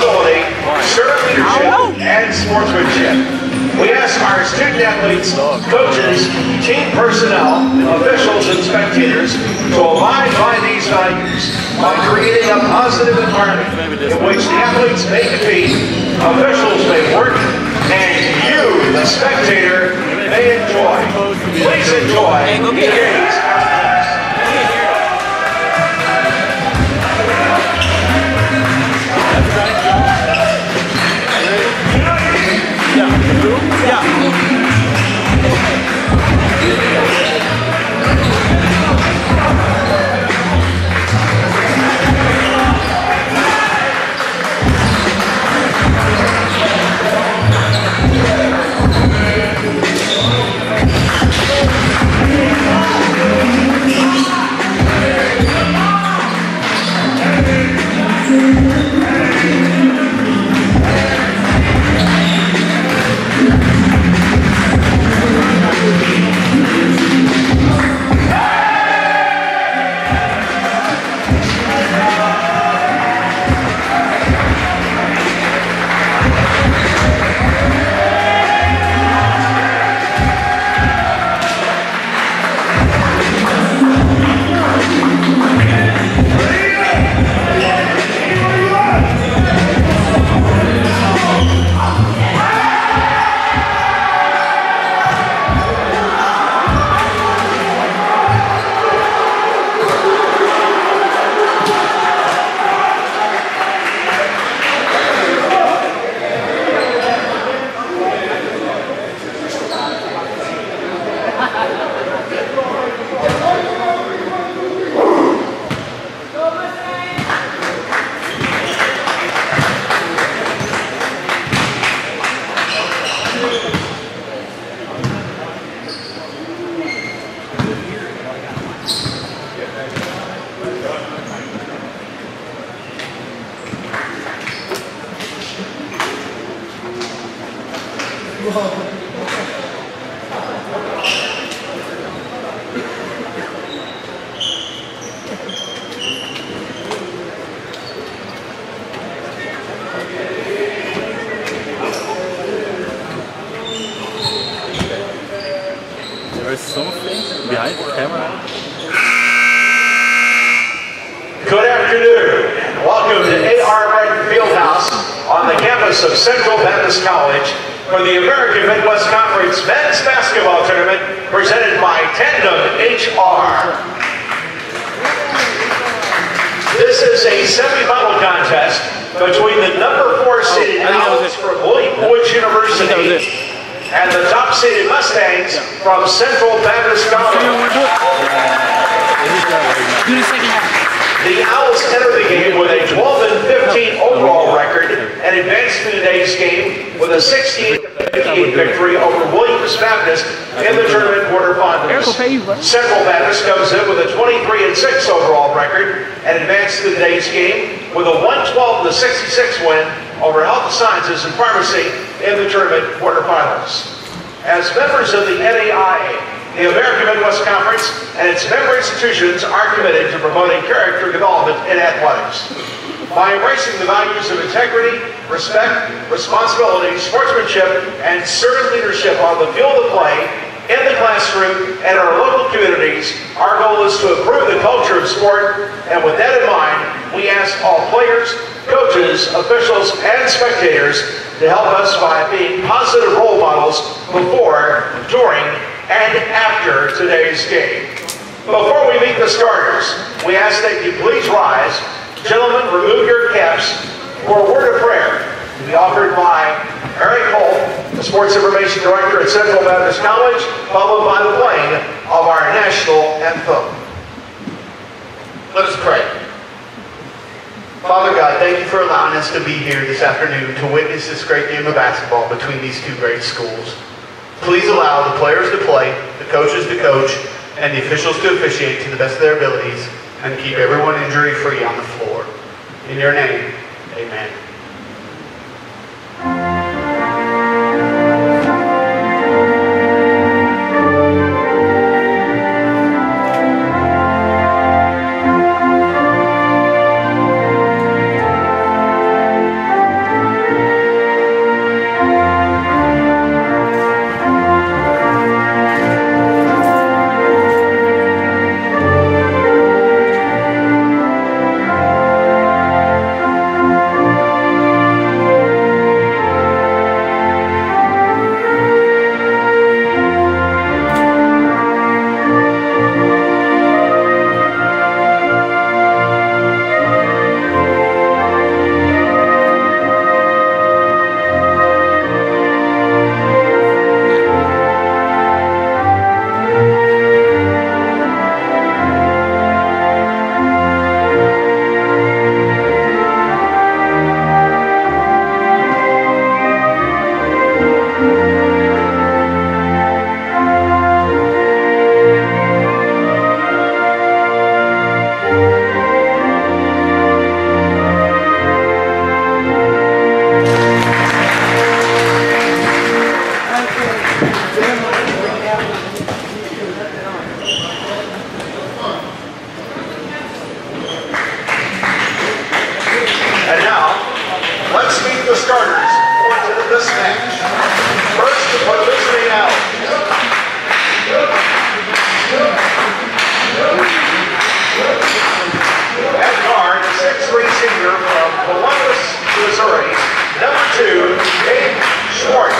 responsibility, servant leadership, and sportsmanship. We ask our student athletes, coaches, team personnel, officials, and spectators to abide by these values by creating a positive environment in which the athletes may compete, officials may work, and you, the spectator, may enjoy. Please enjoy today's There's something behind the camera. Good afternoon, and welcome to Reddin Fieldhouse on the campus of Central Baptist College for the American Midwest Conference Men's Basketball Tournament presented by Tandem HR. This is a semifinal contest between the number 4 seeded Owls from William Woods University and the top seeded Mustangs from Central Baptist College. The Owls enter the game with a 12-15 overall record and advance to today's game with a 16-58 victory over Williams Baptist in the tournament quarterfinals. Central Baptist comes in with a 23-6 overall record and advanced to today's game with a 112-66 win over Health Sciences and Pharmacy in the tournament quarterfinals. As members of the NAIA, the American Midwest Conference and its member institutions are committed to promoting character development in athletics. By embracing the values of integrity, respect, responsibility, sportsmanship, and servant leadership on the field of play, in the classroom, and our local communities, our goal is to improve the culture of sport, and with that in mind, we ask all players, coaches, officials, and spectators to help us by being positive role models before, during, and after today's game. Before we meet the starters, we ask that you please rise. Gentlemen, remove your caps for a word of prayer to be offered by Eric Holt, the Sports Information Director at Central Baptist College, followed by the playing of our national anthem. Let us pray. Father God, thank you for allowing us to be here this afternoon to witness this great game of basketball between these two great schools. Please allow the players to play, the coaches to coach, and the officials to officiate to the best of their abilities, and keep everyone injury-free on the floor. In your name, amen. the starters into this match. First, for Lisbon out. At guard, 6'3" senior from Columbus, Missouri, number 2, Dave Schwartz.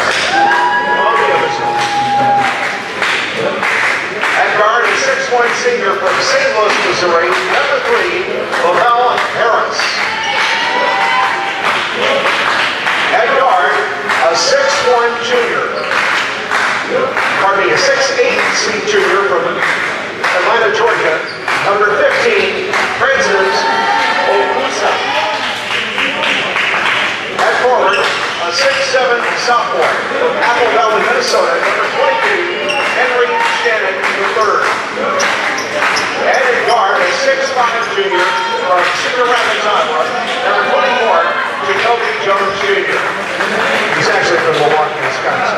At guard, a 6'1" senior from St. Louis, Missouri, number 3, Lavelle Harris. At guard, a 6'1" junior. Pardon me, a 6'8" junior from Atlanta, Georgia, number 15, Francis Ogusa. At forward, a 6'7" sophomore from Apple Valley, Minnesota, number 22, Henry Shannon III. And at guard, a 6'5" junior from Cedar Rapids, Iowa, number 24, Jacoby Jones Jr. He's actually from Milwaukee, Wisconsin.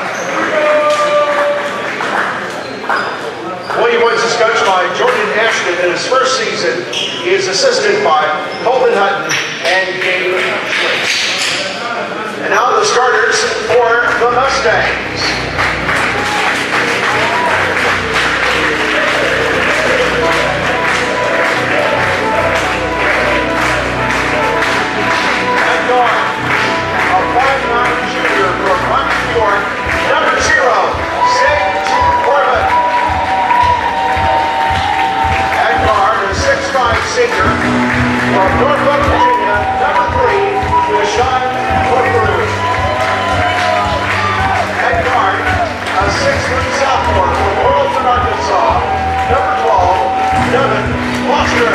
William Woods is coached by Jordan Ashton. In his first season, he is assisted by Colton Hutton and Gabe Schwitz. And now the starters for the Mustangs. At guard, a 5'9" junior from Rocky, New York, number 0, Sage Corbett. At guard, a 6'5" senior from Norfolk, Virginia, number 3, Deshaun Corcoran. At guard, a 6'3" sophomore from Morrilton, Arkansas, number 12, Devin Foster.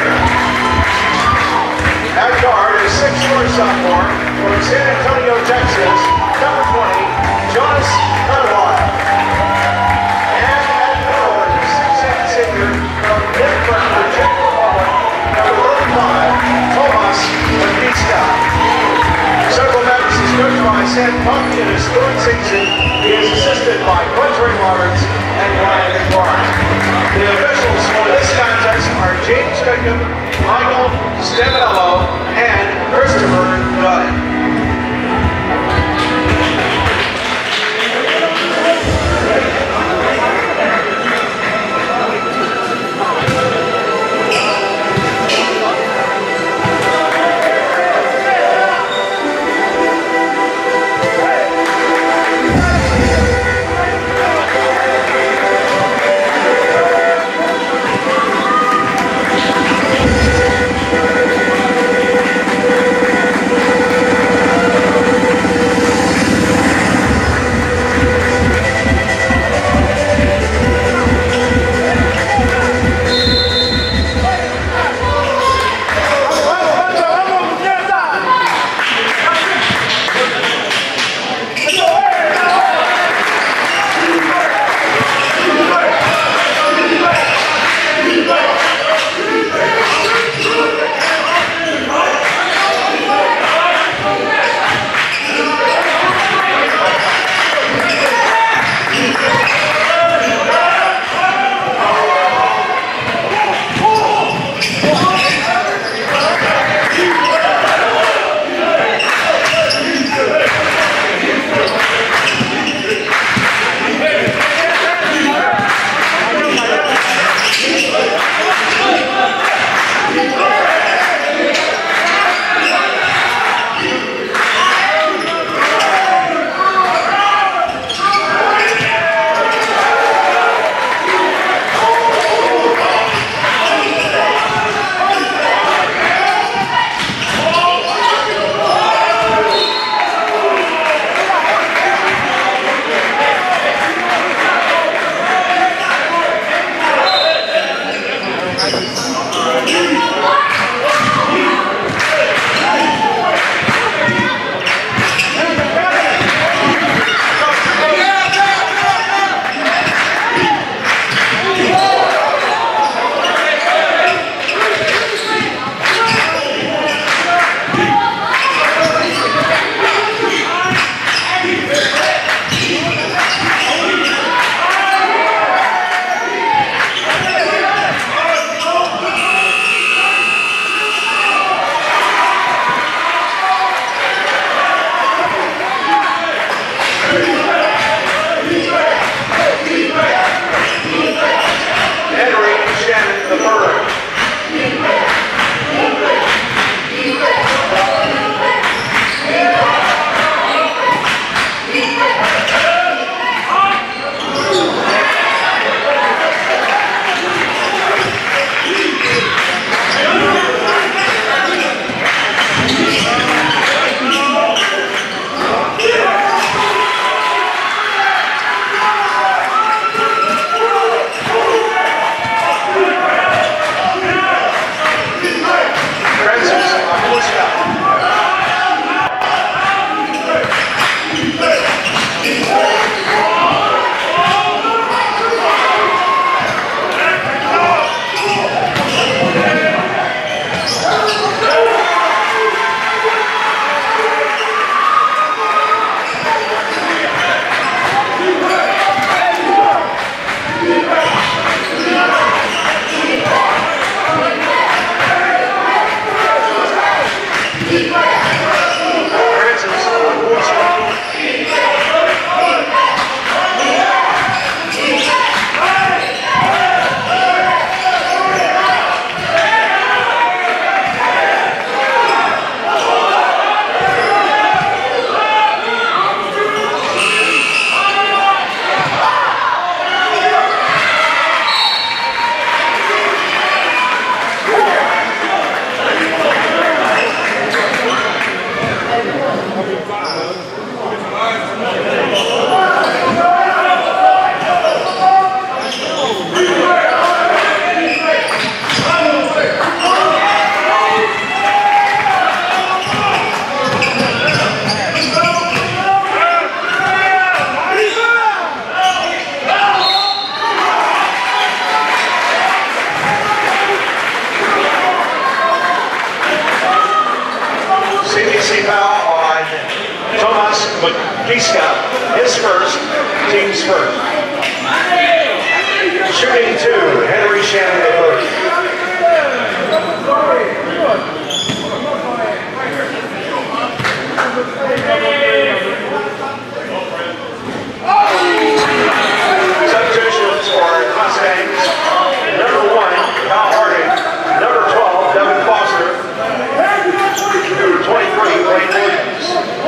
At guard, a 6'4" sophomore from San Antonio, Texas, number 20, Jonas Carvalho. And at guard, a 6'8" senior from Denver, Virginia, number 35, Thomas Batista. Central Baptist is coached by Sam Pumpkin in his third season. He is assisted by Quentin Roberts and Ryan Clark. The officials for this contest are James Cookham, Michael Staminello, and Christopher Dunn. Tomas Kiska, his first, team's first. Shooting 2, Henry Shannon the first. Substitutions for Mustangs. Number 1, Kyle Harding. Number 12, Devin Foster. Number 23, Wayne Williams.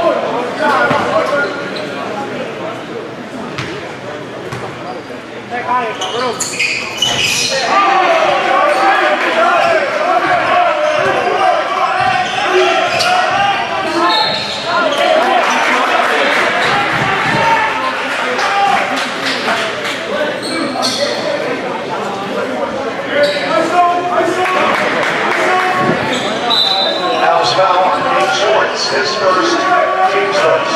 House foul on Nate Schwartz, his first, team's first.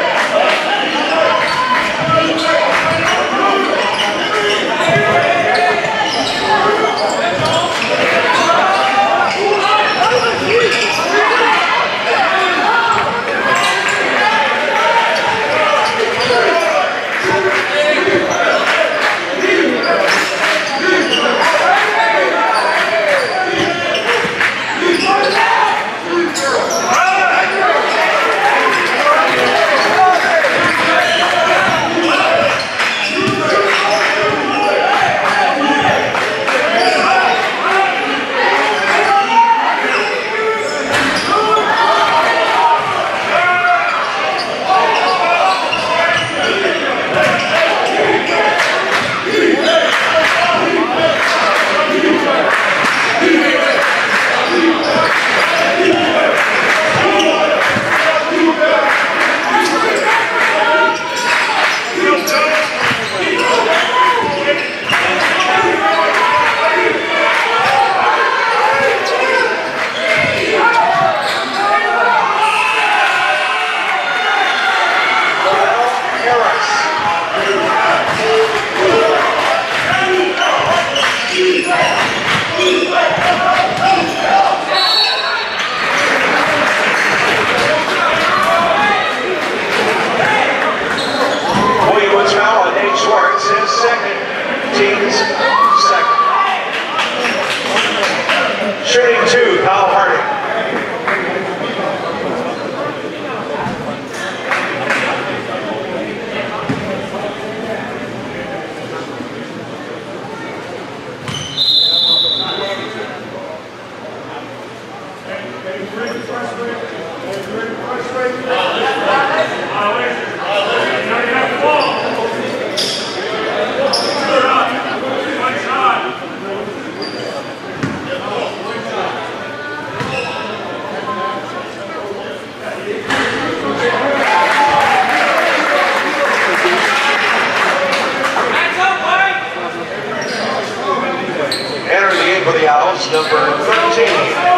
For the Owls, number 13,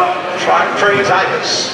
Trey Titus.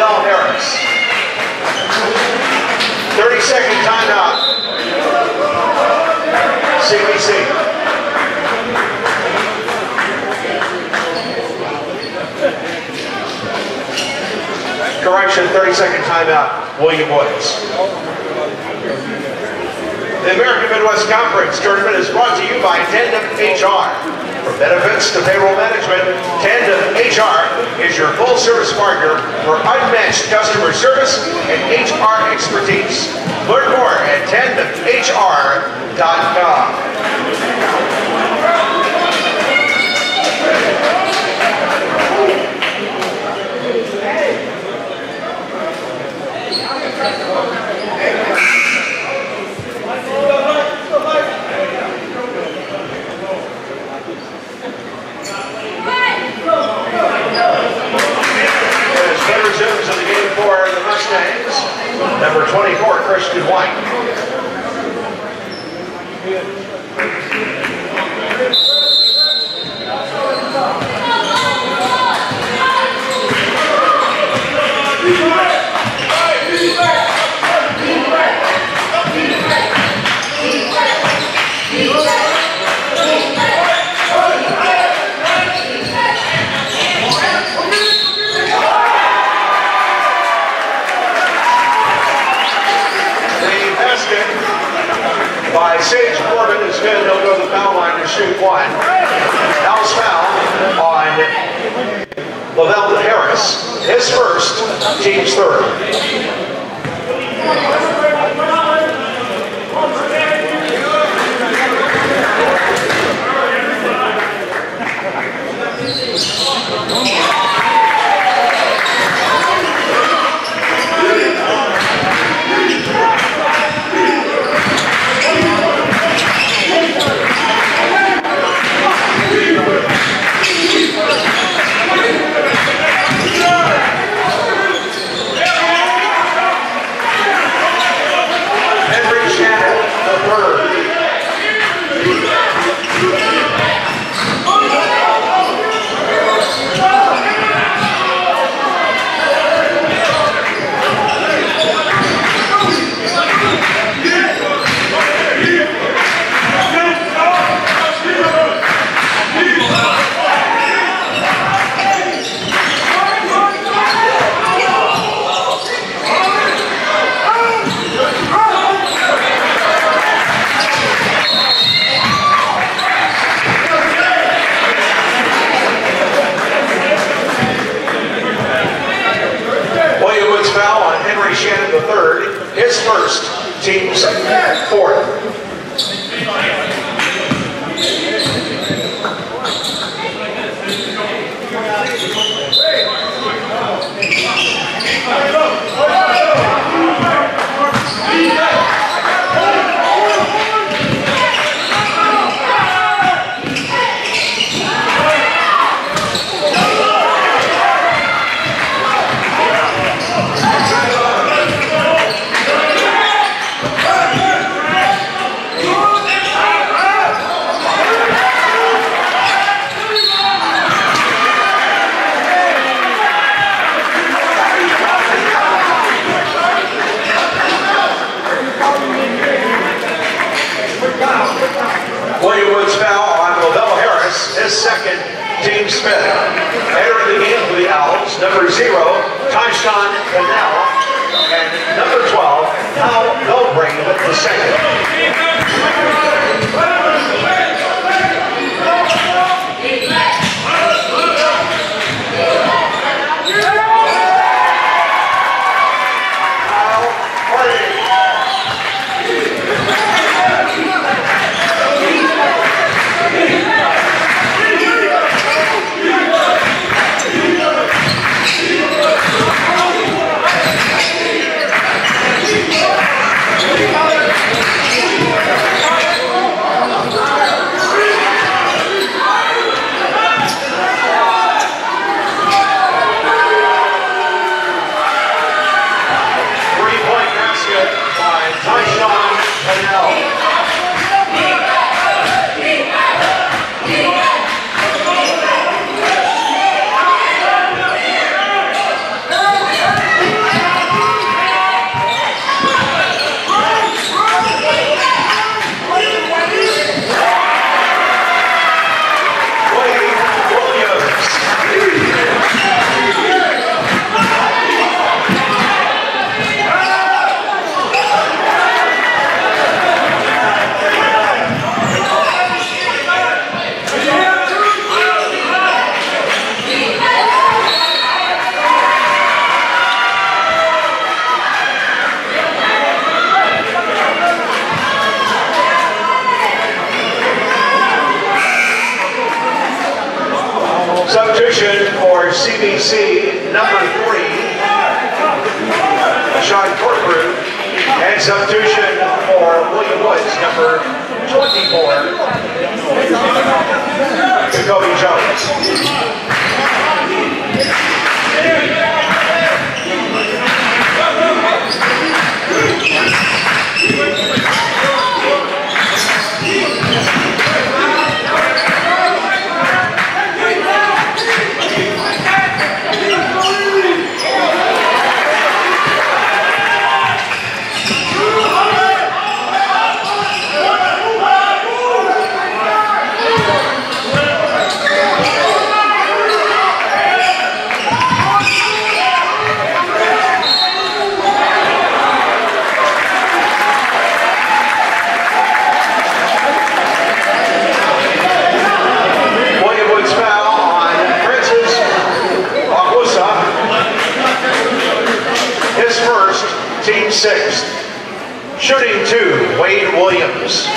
Lavelle Harris. 30-second timeout. CBC. Correction, 30-second timeout, William Woods. The American Midwest Conference Tournament is brought to you by Tandem HR. From benefits to payroll management, Tandem HR is your full-service partner for unmatched customer service and HR expertise. Learn more at tandemhr.com. Resumes in the game for the Mustangs. Number 24, Christian White. By Sage Corbin, instead he'll go to the foul line to shoot one. House foul on Lavelle Harris. His first, team's third. His first, team's fourth. His second, team Smith. Entering the game for the Owls, number 0, Tyshawn Cannell, and number 12, Hal Belgrave, the second. CBC number 3, Sean Corcoran, and substitution for William Woods, number 24, Jacoby Jones. Team 6th, shooting 2, Wade Williams.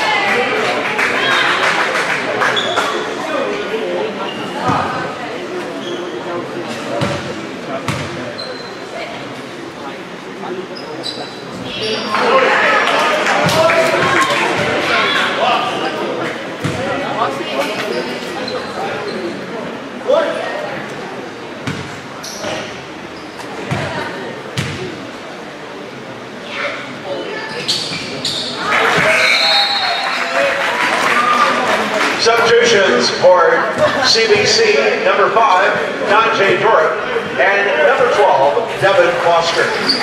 Substitutions for CBC number 5, Dante Durham, and number 12, Devin Foster.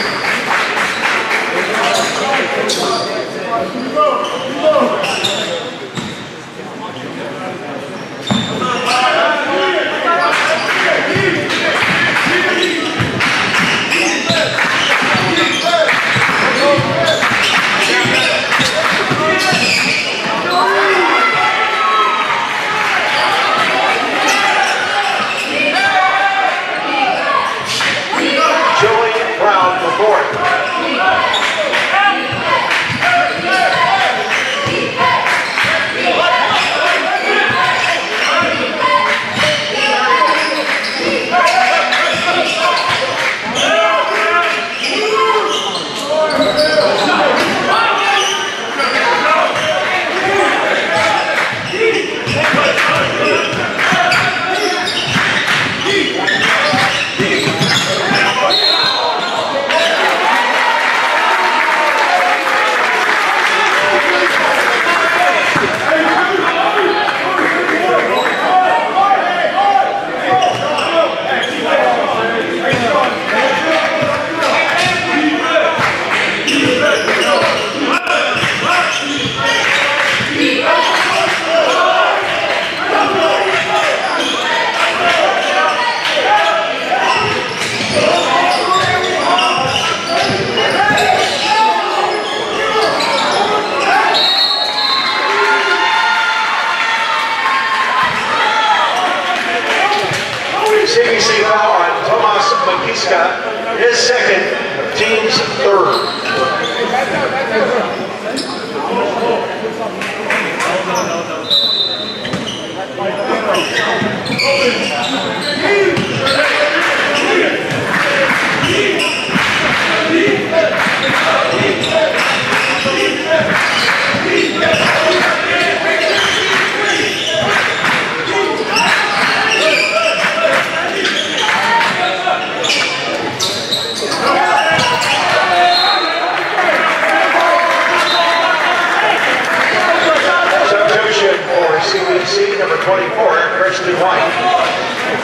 CBC foul on Tomas Makiska, his second, team's third. CBC number 24, Christian White.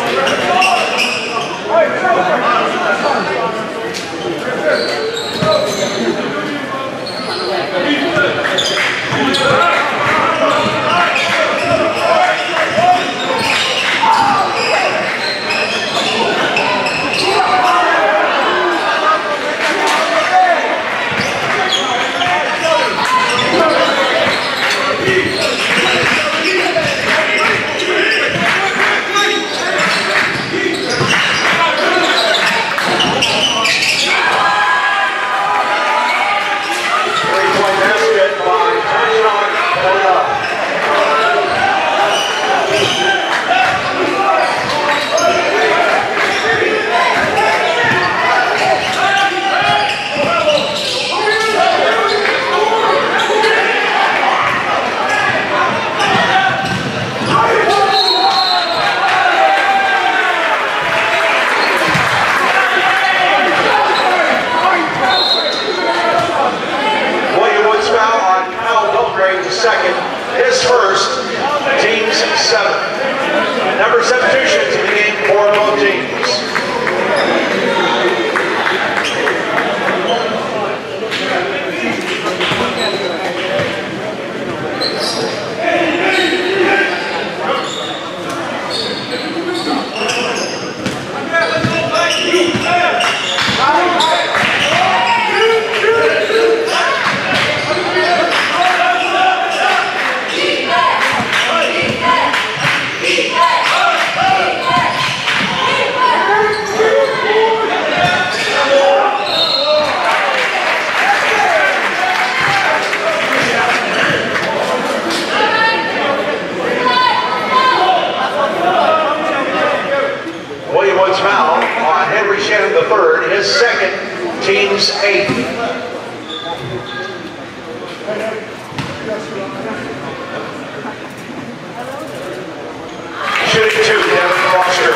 James 8. Shooting 2, Devin Foster.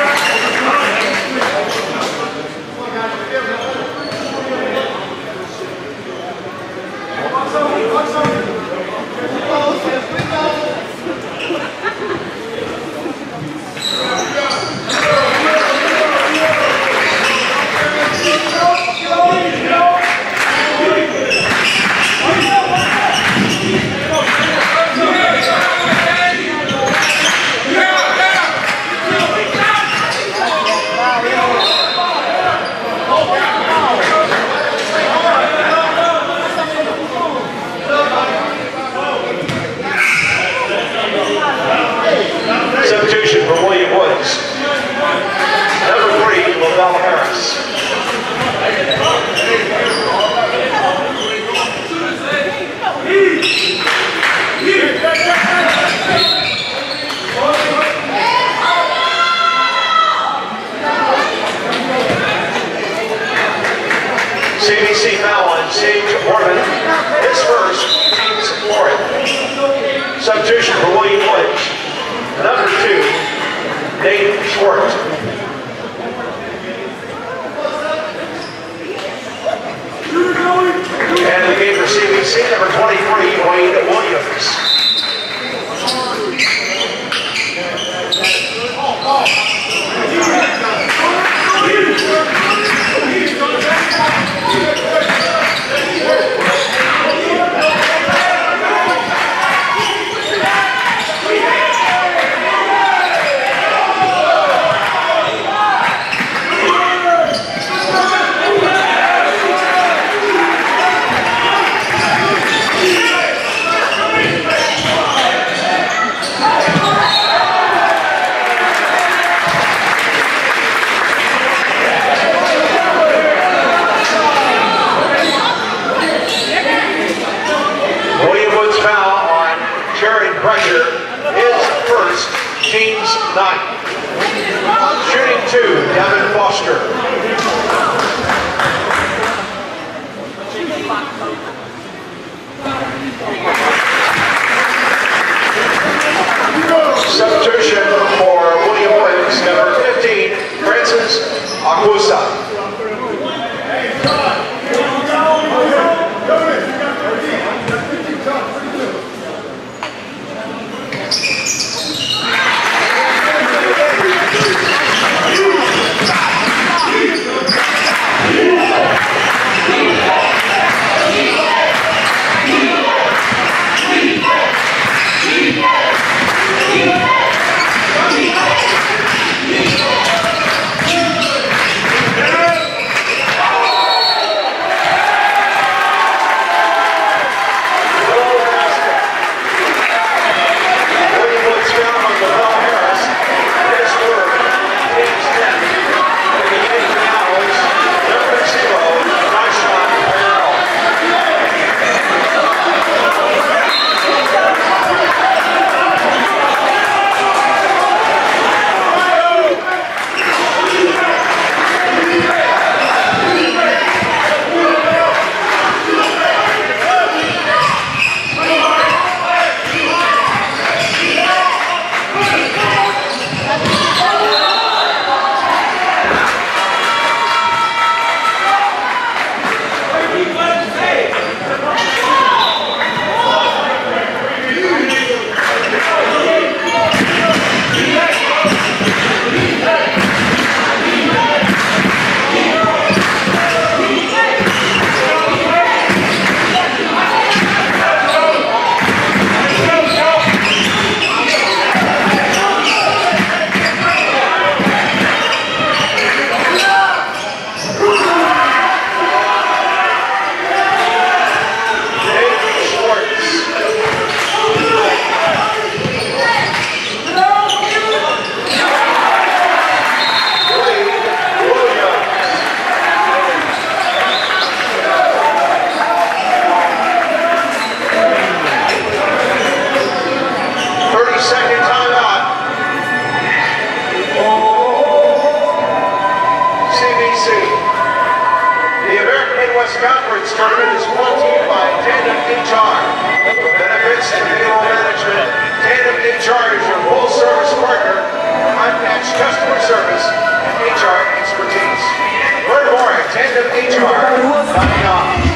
Substitution for William Woods. Number 3, Lavelle Harris. CBC foul on Sage Mormon. His first, team's fourth. Substitution for William Woods. Number 2, Nate Schwartz. And the game for CBC, number 23, Wade Williams. Pressure is first, James 9. Shooting 2, Devin Foster. Substitution for William Woods, number 15, Francis Agusa. Southwest Conference tournament is brought to you by Tandem HR. Benefits and payroll management. Tandem HR is your full-service partner, unmatched customer service, and HR expertise. Learn more at tandemhr.com.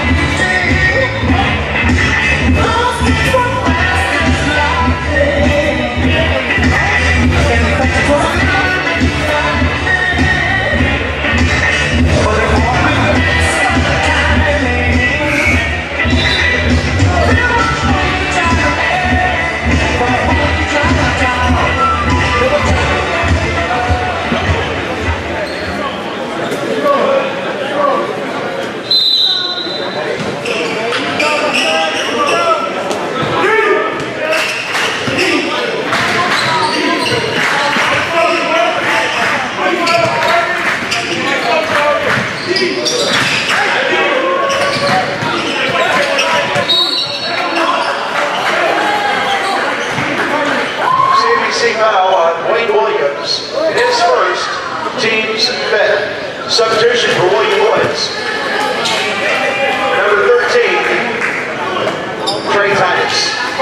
His first team's bet. Substitution for William Woods. Number 13, Trey Titus.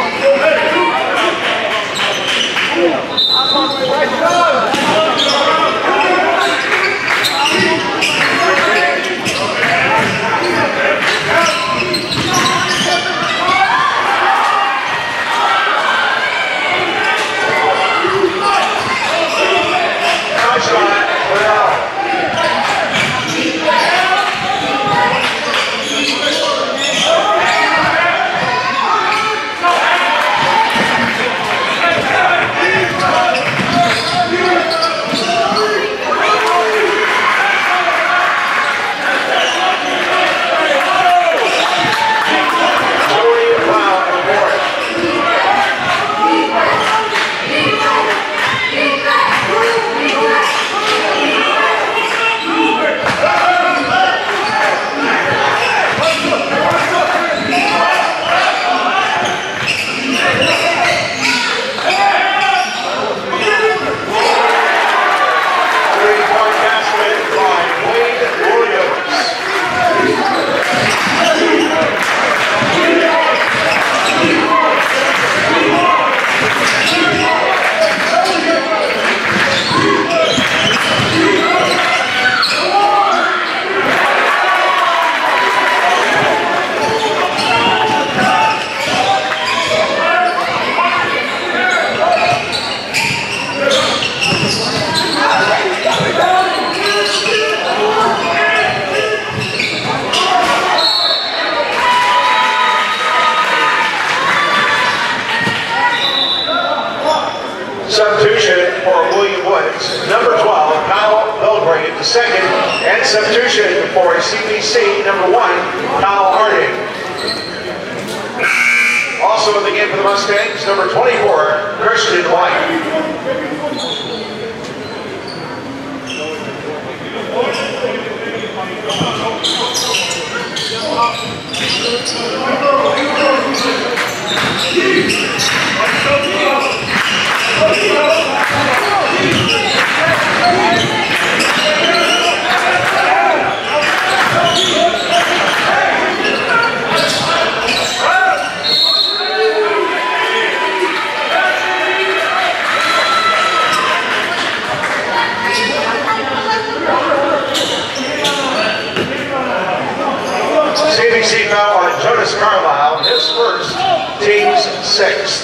Substitution for William Woods. Number 12, Kyle Belgrade, the second, and substitution for CBC, number 1, Kyle Harding. Also in the game for the Mustangs, number 24, Christian White. CBC foul on Jonas Carlisle, his first, team's sixth.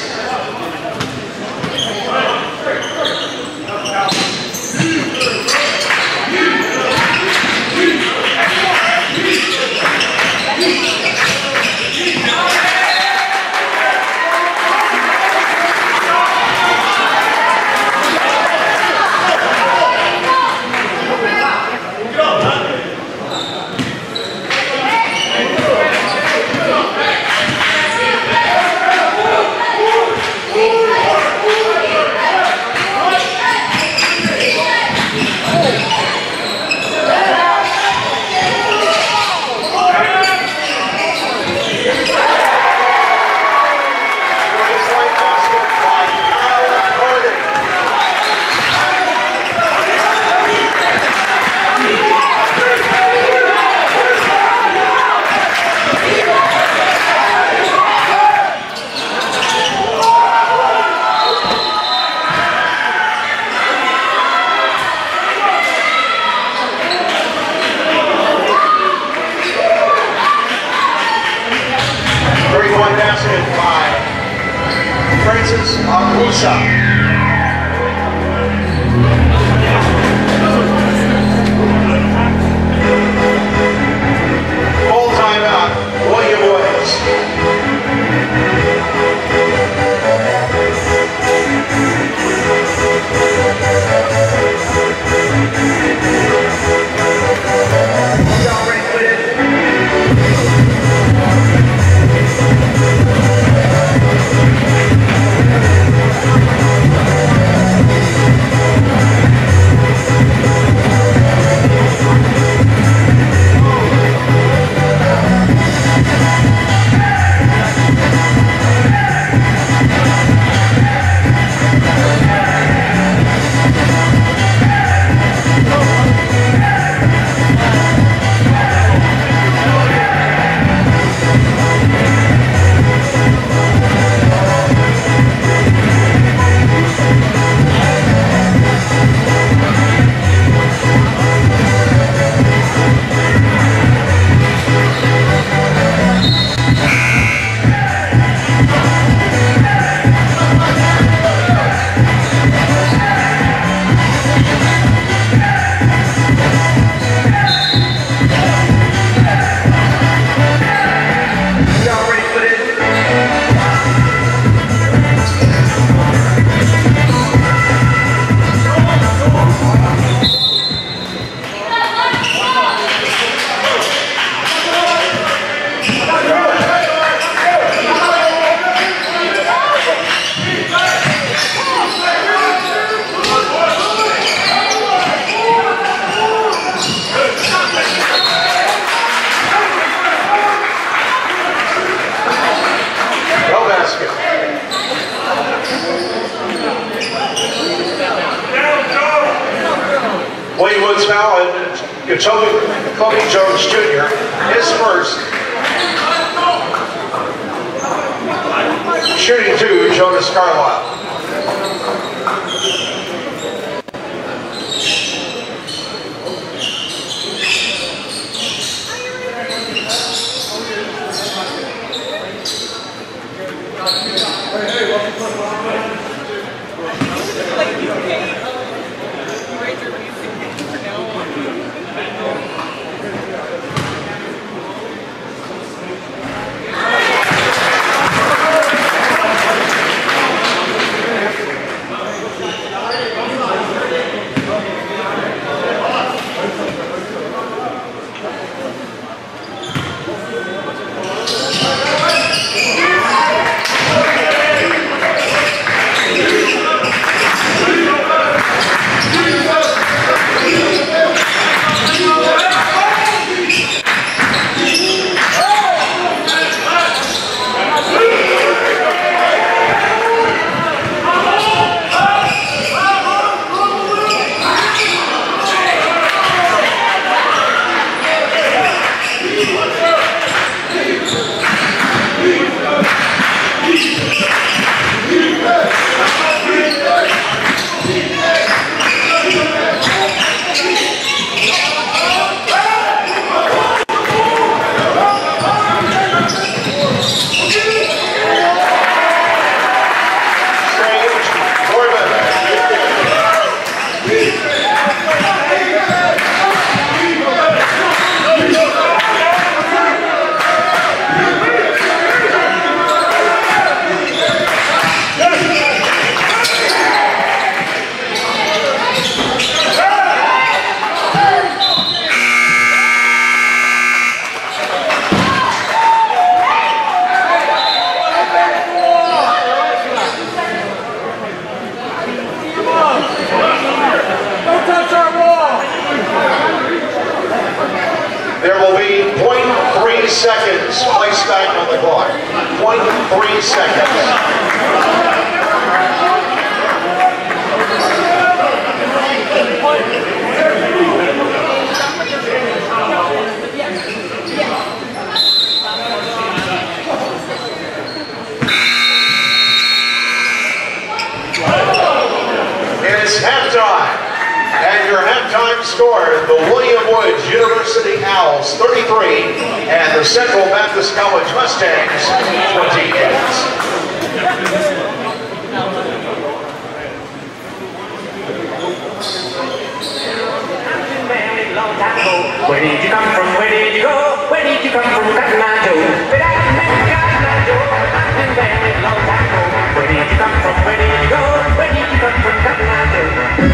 Kobe Jones Jr., his first. Shooting 2, Jonas Carlisle. There will be 0.3 seconds placed back on the clock. 0.3 seconds. It's halftime. And your halftime score, the William Woods University Owls 33 and the Central Baptist College Mustangs 28. Where did you come from? Where did you go? Where did you come from? Cotton Eye Joe. But I've been Cotton Eye Joe. I've been married a long time ago. Where did you come from? Where did you go? Where did you come from? Cotton Eye Joe.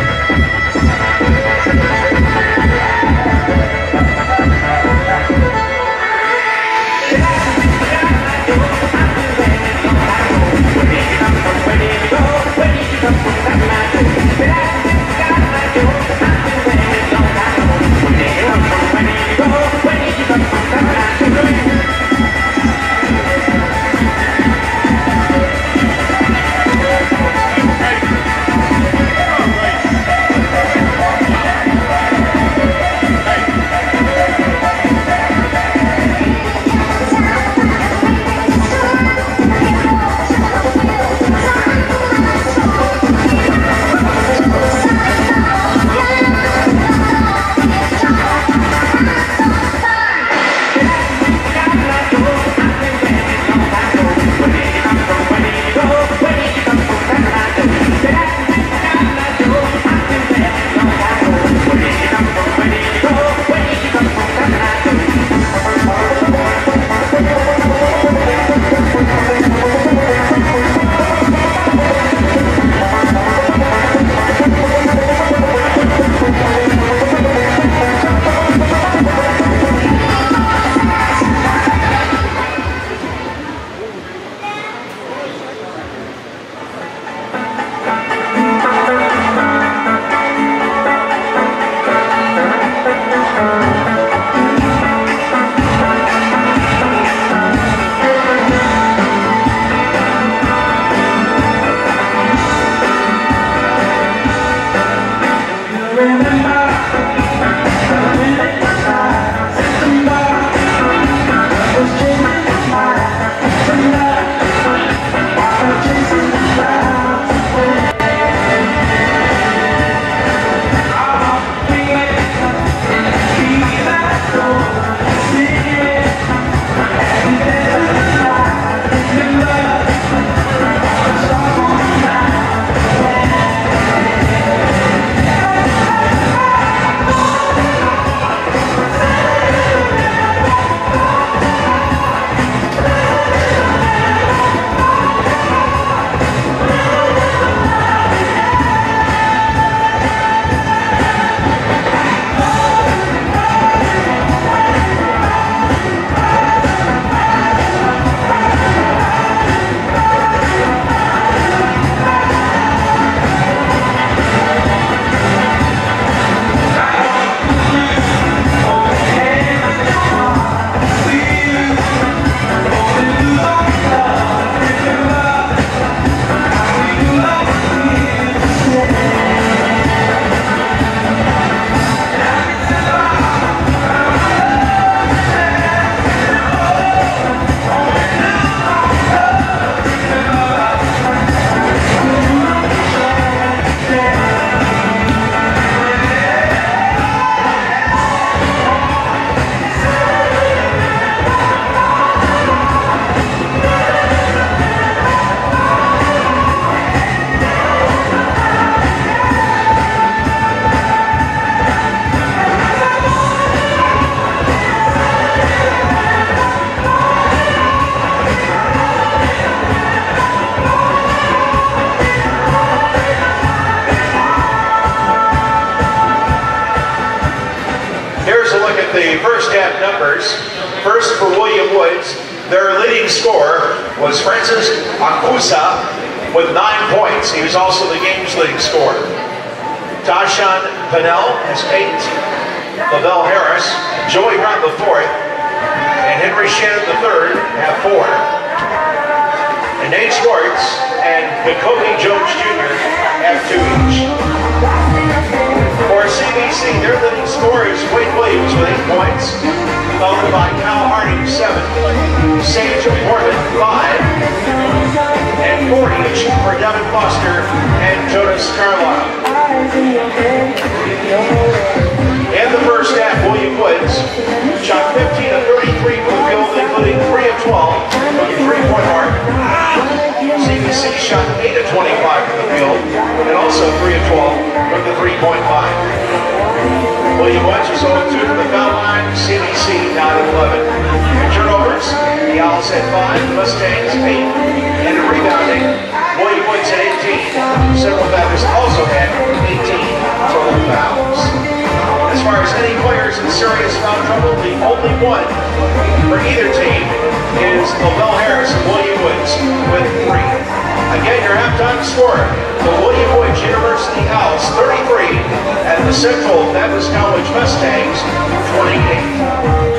numbers. First for William Woods, their leading scorer was Francis Akusa with 9 points. He was also the game's leading scorer. Tashan Pinnell has 8. Lavelle Harris, Joey Brown the 4th, and Henry Shannon the 3rd have 4. And Nate Schwartz and Jacoby Jones Jr. have 2 each. For CBC, their leading scorer is Wade Williams with 8 points, followed by Kyle Harding 7, Sage Morgan 5, and 4 each for Devin Foster and Jonas Carlisle. In the first half, William Woods shot 15 of 33 from the field, including 3 of 12 from the 3-point mark. CBC shot 8 of 25 from the field, and also 3 of 12 from the 3-point line. William Woods was 0-2 from the foul line, CBC 9 of 11. In turnovers, the Owls had 5, the Mustangs 8, and in rebounding, William Woods had 18. Several batters also had 18 total fouls. As far as any players in serious foul trouble, the only one for either team is Lavelle Harris and William Woods with 3. Again, your halftime score, the William Woods University Owls 33 and the Central Baptist College Mustangs 28.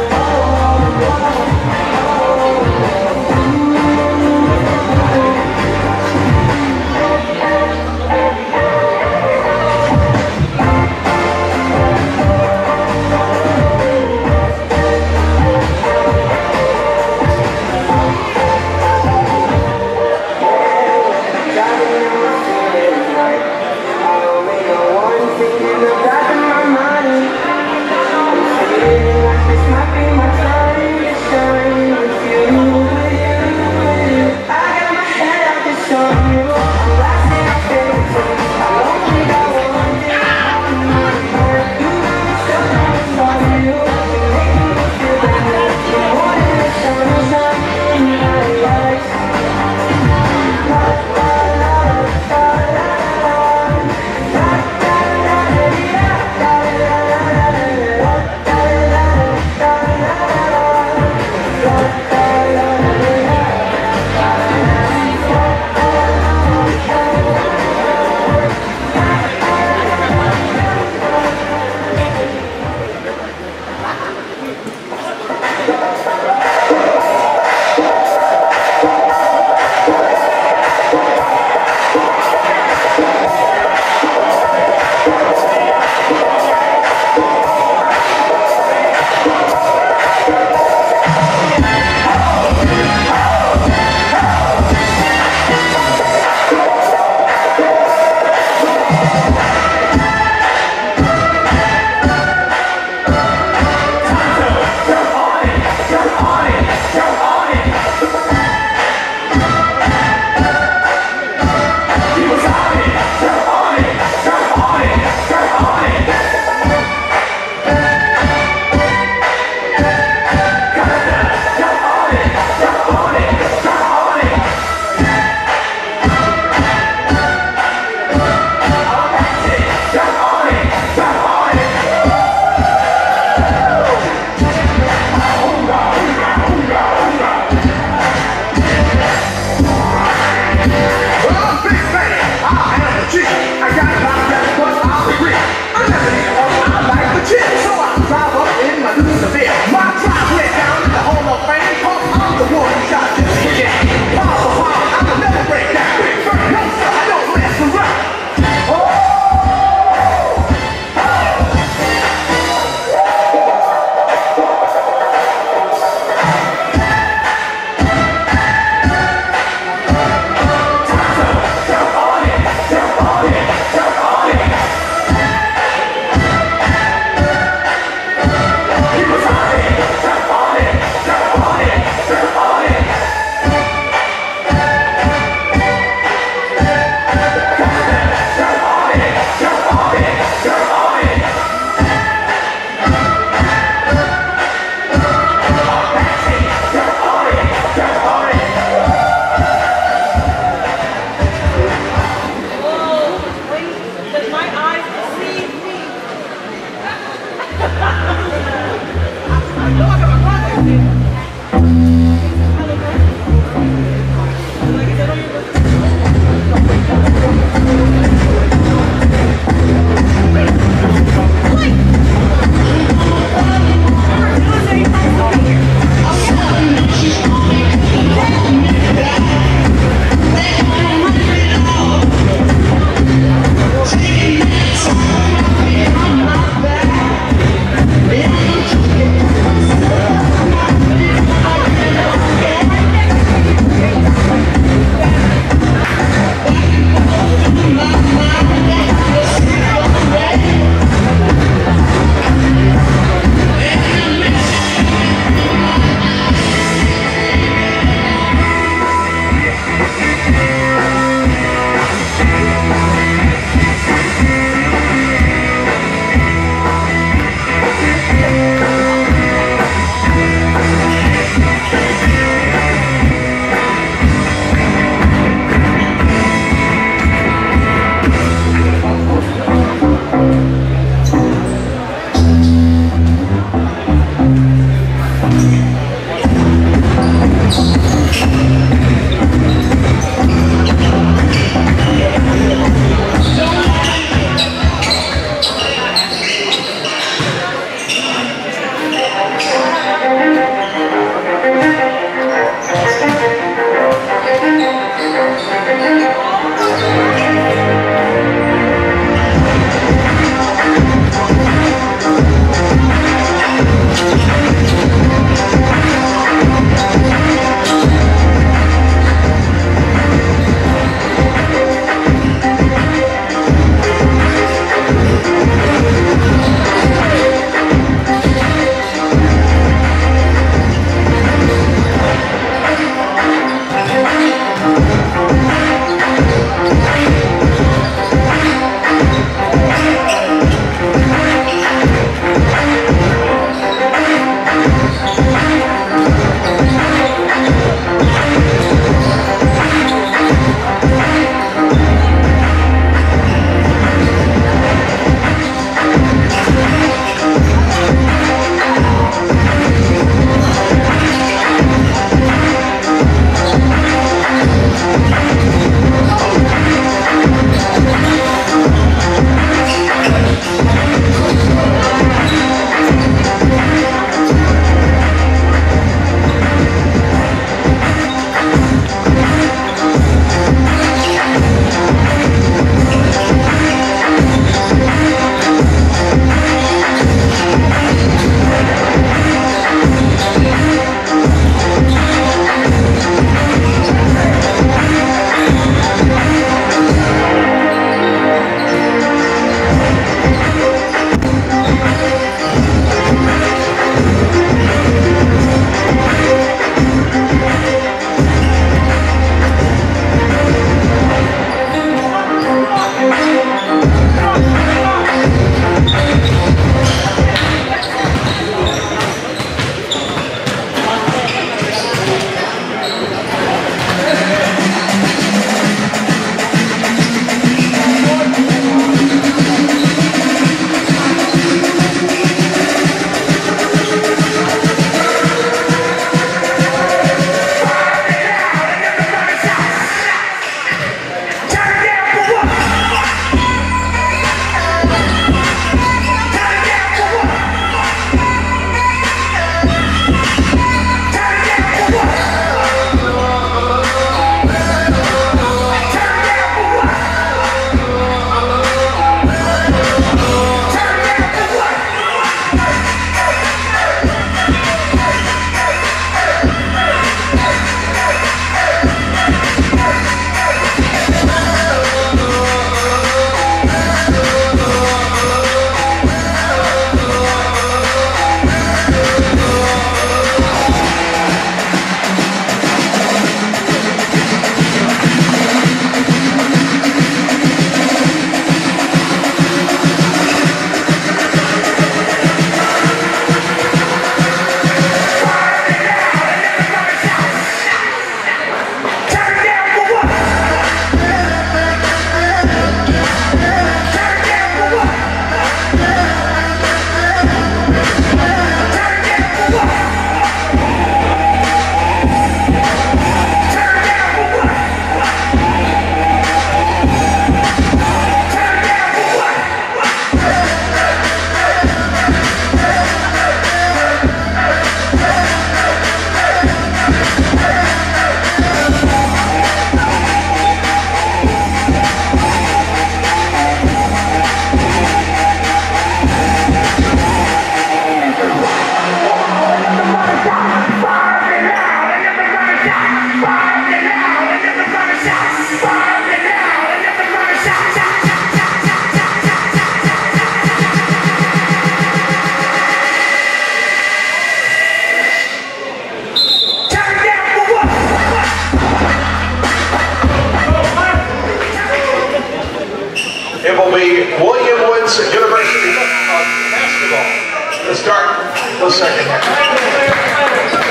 will be William Woods University basketball to start the second half.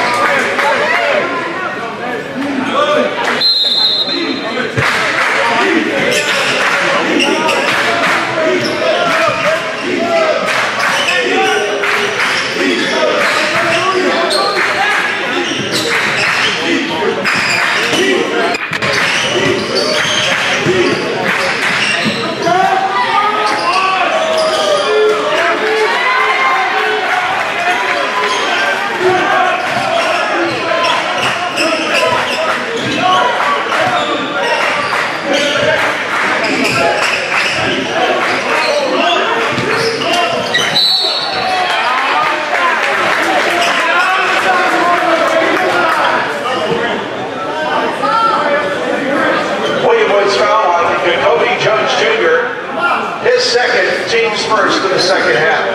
Second, teams first in the second half.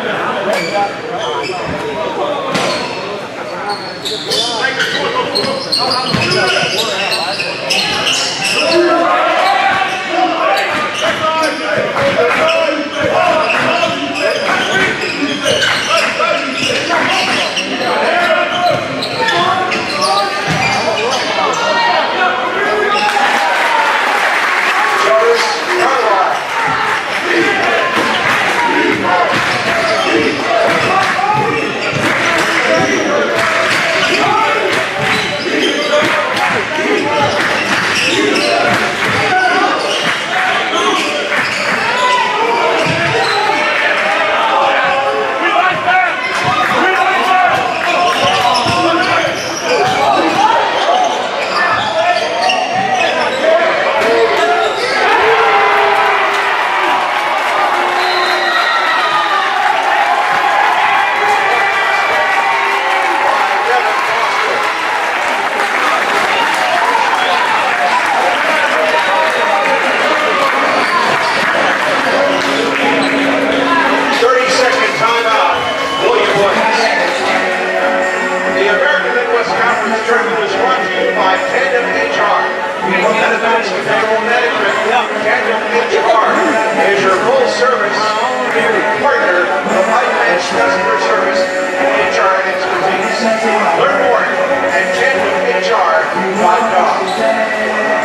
Tandem HR. Benefits of federal management. Tandem HR is your full service partner of high-match customer service and HR expertise. Learn more at tandemhr.com.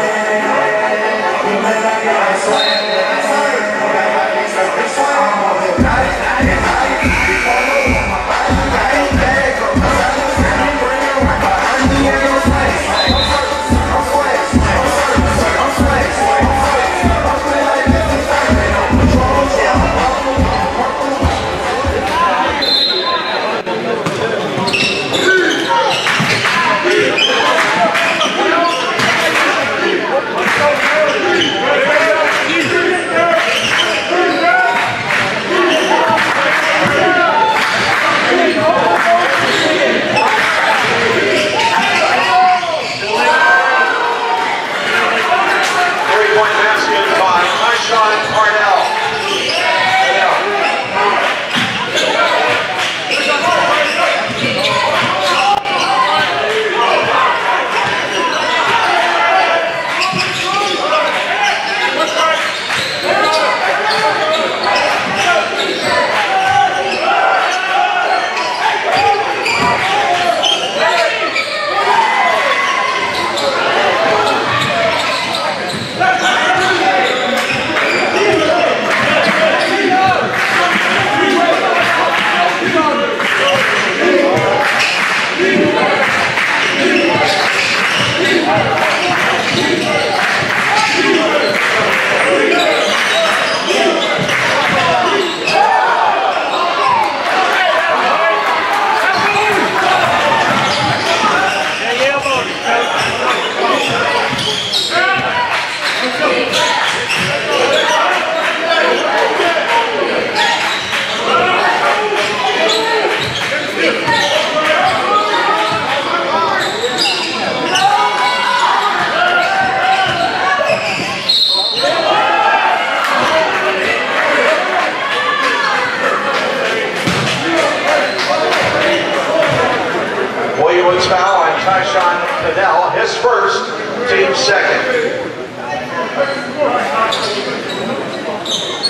His first, team second.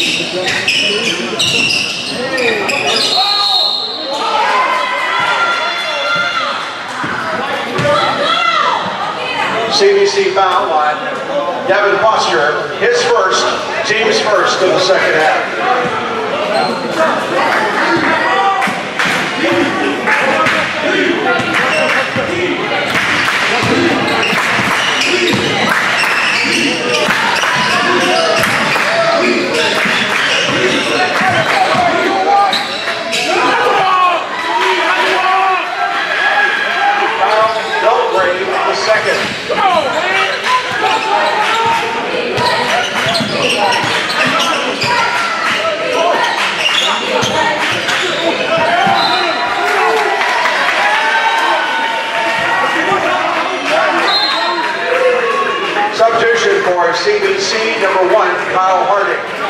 CBC foul on Devin Buster, his first, team's first of the second half. Second. Come on, man. Substitution for CBC, number 1, Kyle Harding.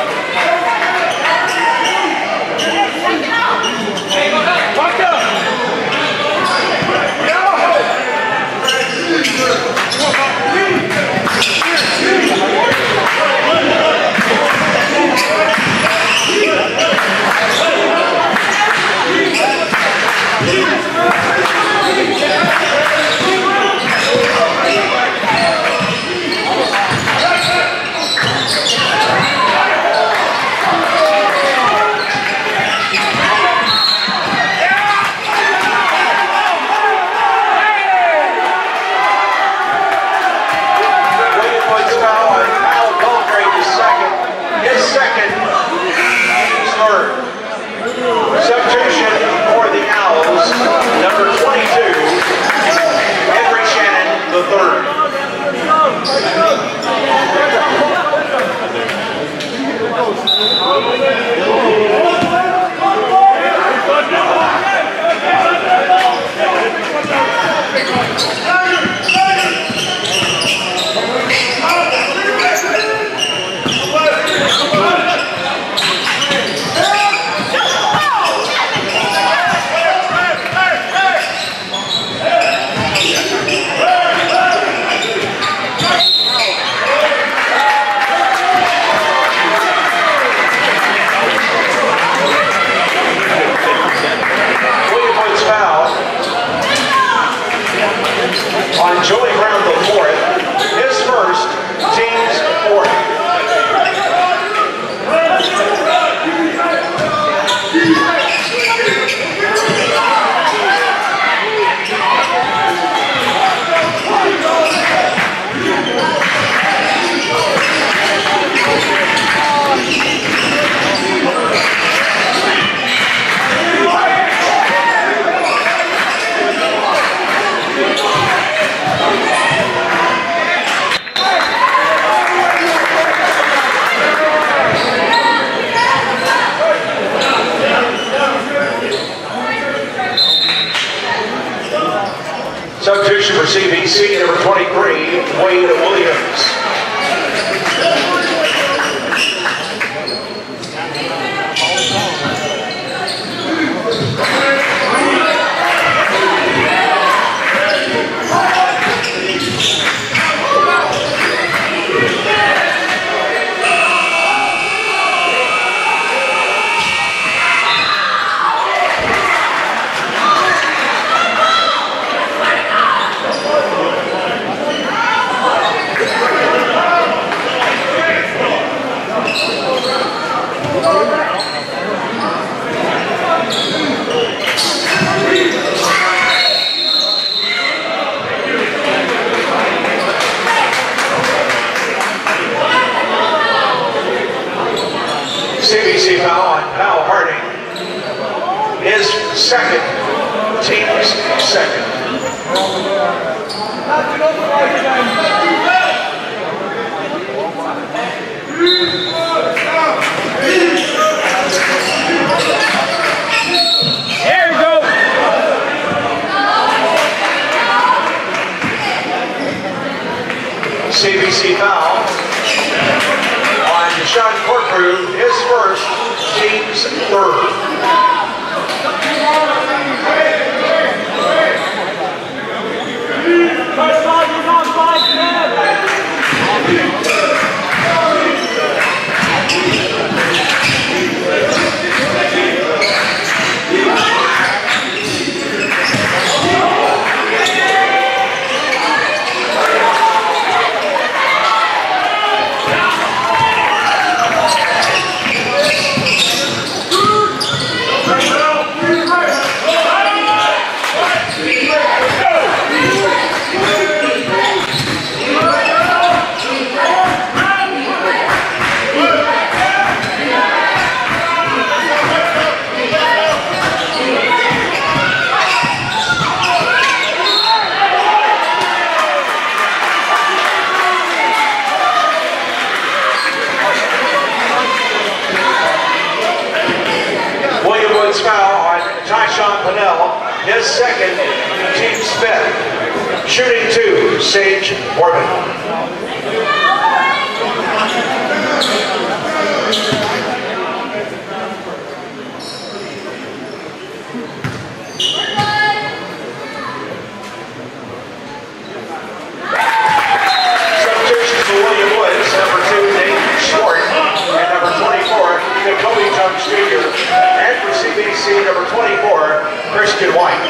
Substitution for CBC, number 23, Wade Williams. CBC foul on Kyle Harding. His second, team's second. There you go. CBC foul on Deshaun Corkrew, his first, team's third. careless foul on Tyshawn Pinnell, his second, team's fifth. Shooting 2, Sage Morgan. Substitutions for William Woods, number 2, Nate Short, and number 24, Kobe Jones Jr., and for CBC, number 24, Christian White.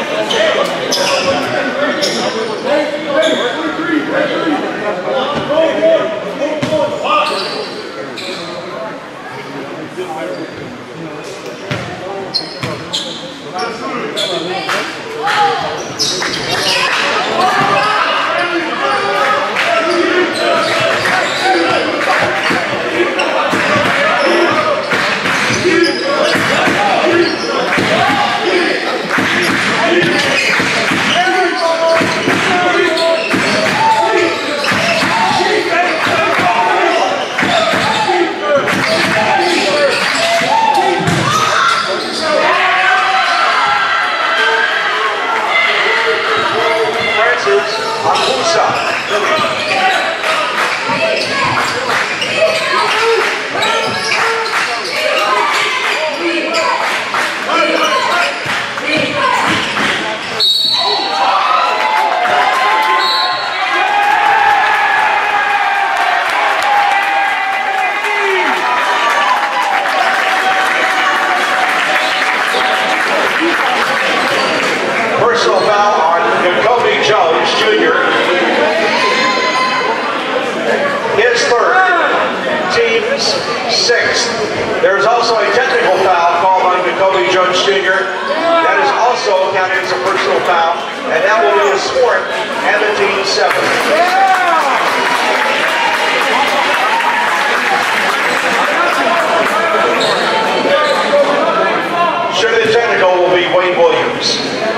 Personal foul on Kobe Jones Jr. His third, team's sixth. There's also a technical foul called on Kobe Jones Jr. That is also counted as a personal foul, and that will be his fourth and the team's seventh. Sure, the technical will be Wayne Williams.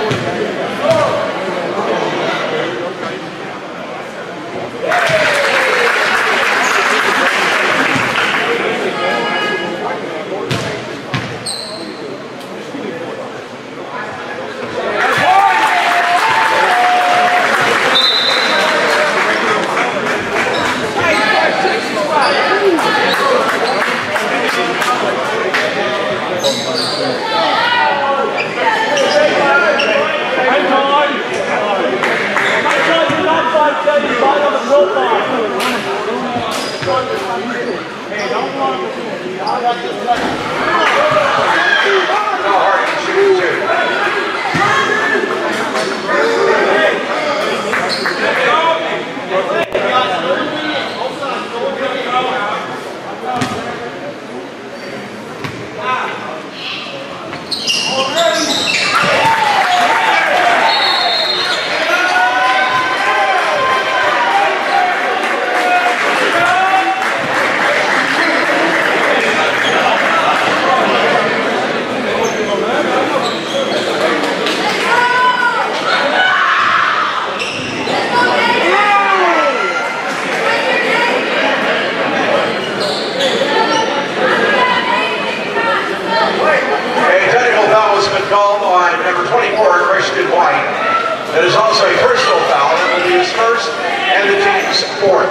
That is also a personal foul. That will be his first and the team's fourth.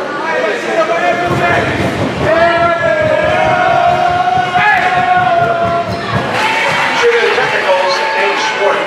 Shooting the technicals, Nate Schwartz.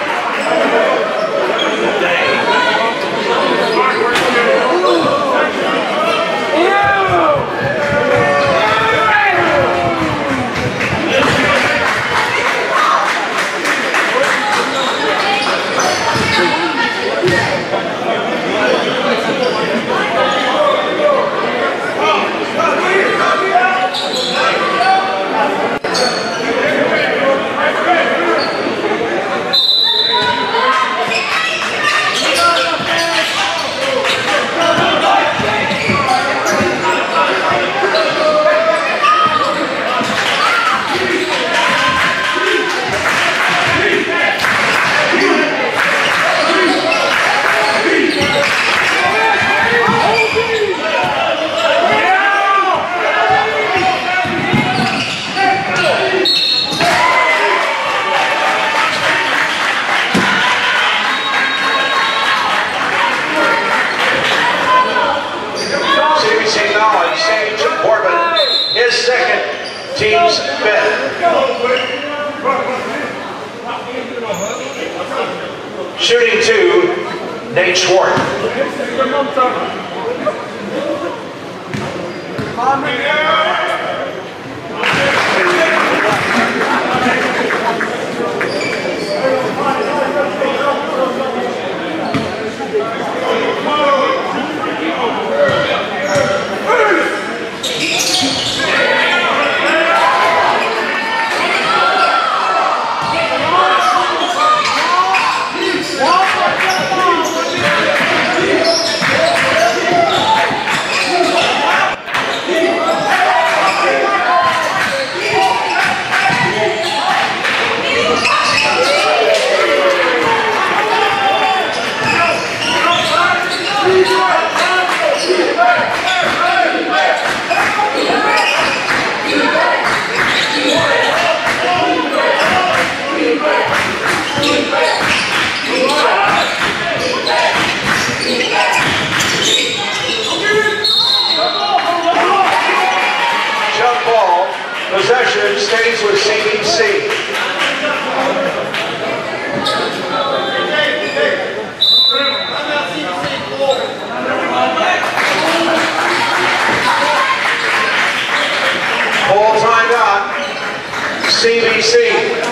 team's fifth. Shooting 2, Nate Schwartz. Possession stays with CBC. Full time out. CBC.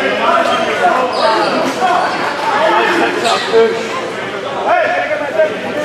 Hey,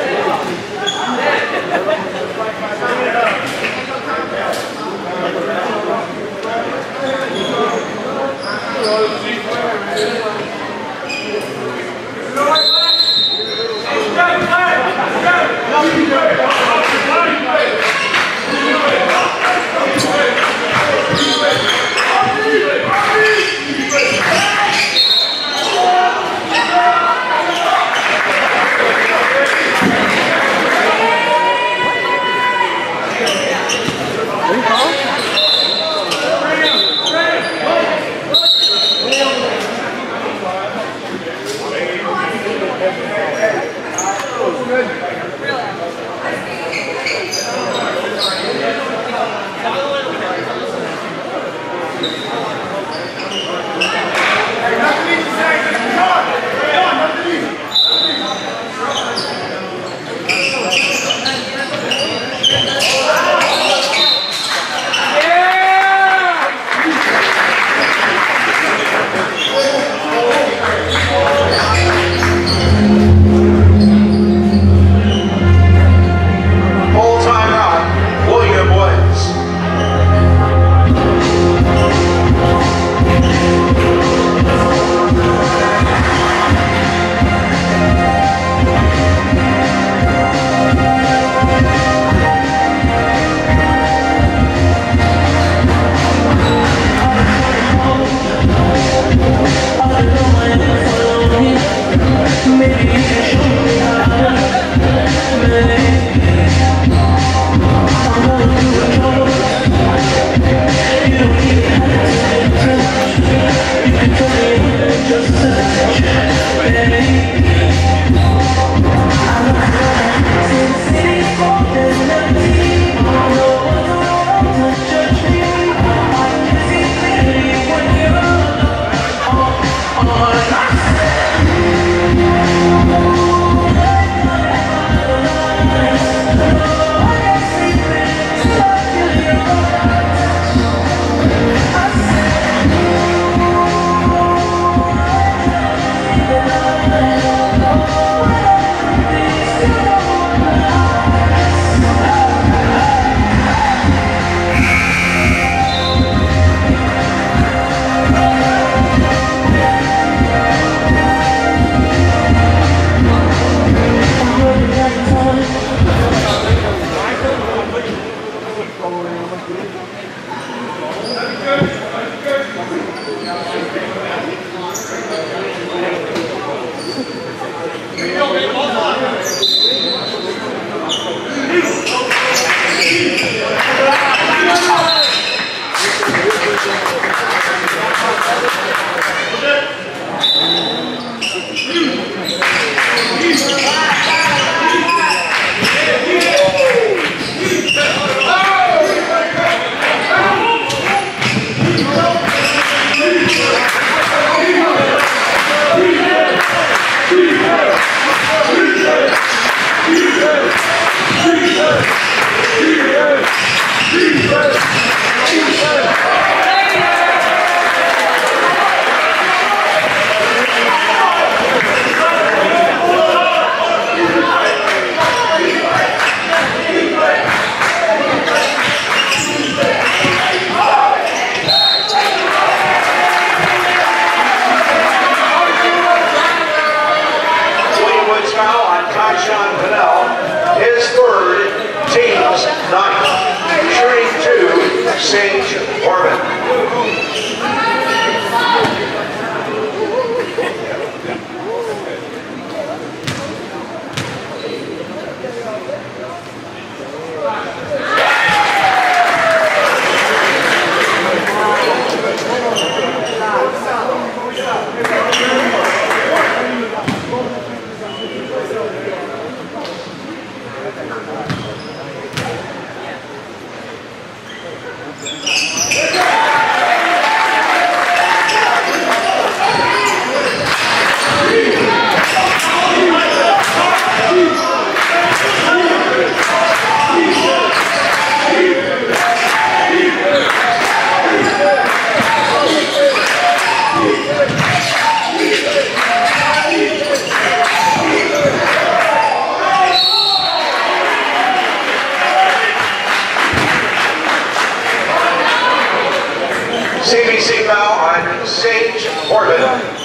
CBC foul on Sage Corbin.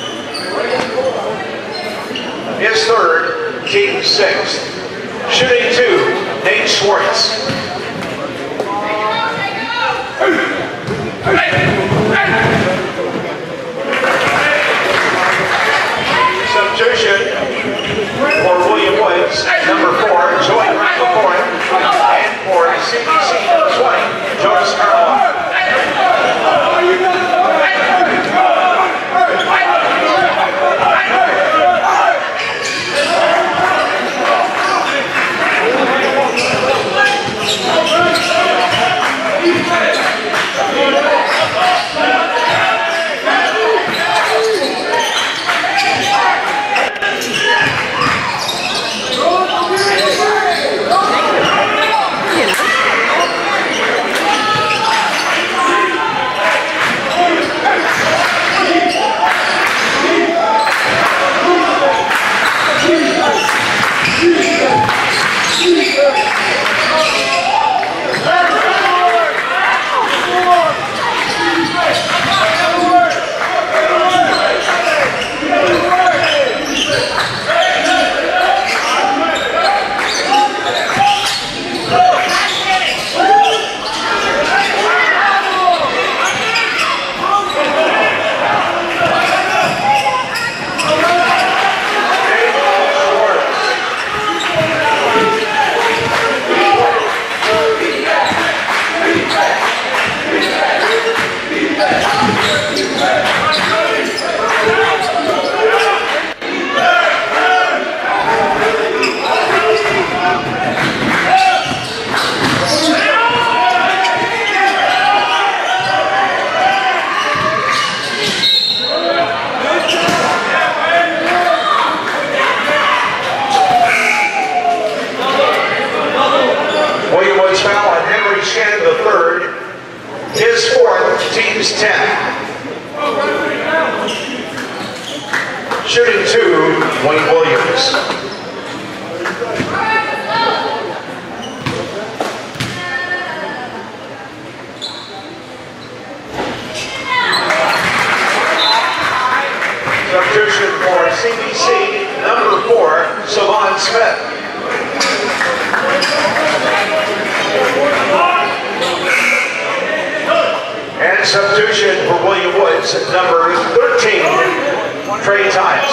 His third, team sixth. Shooting two, Nate Schwartz. Substitution for William Woods, number 4, Joey Michael Ford, and for CBC number 20, Joey makes 10. Shooting 2, Wayne Williams. Substitution for CBC, number 4, Savon Smith. And substitution for William Woods, number 13, Trey Times.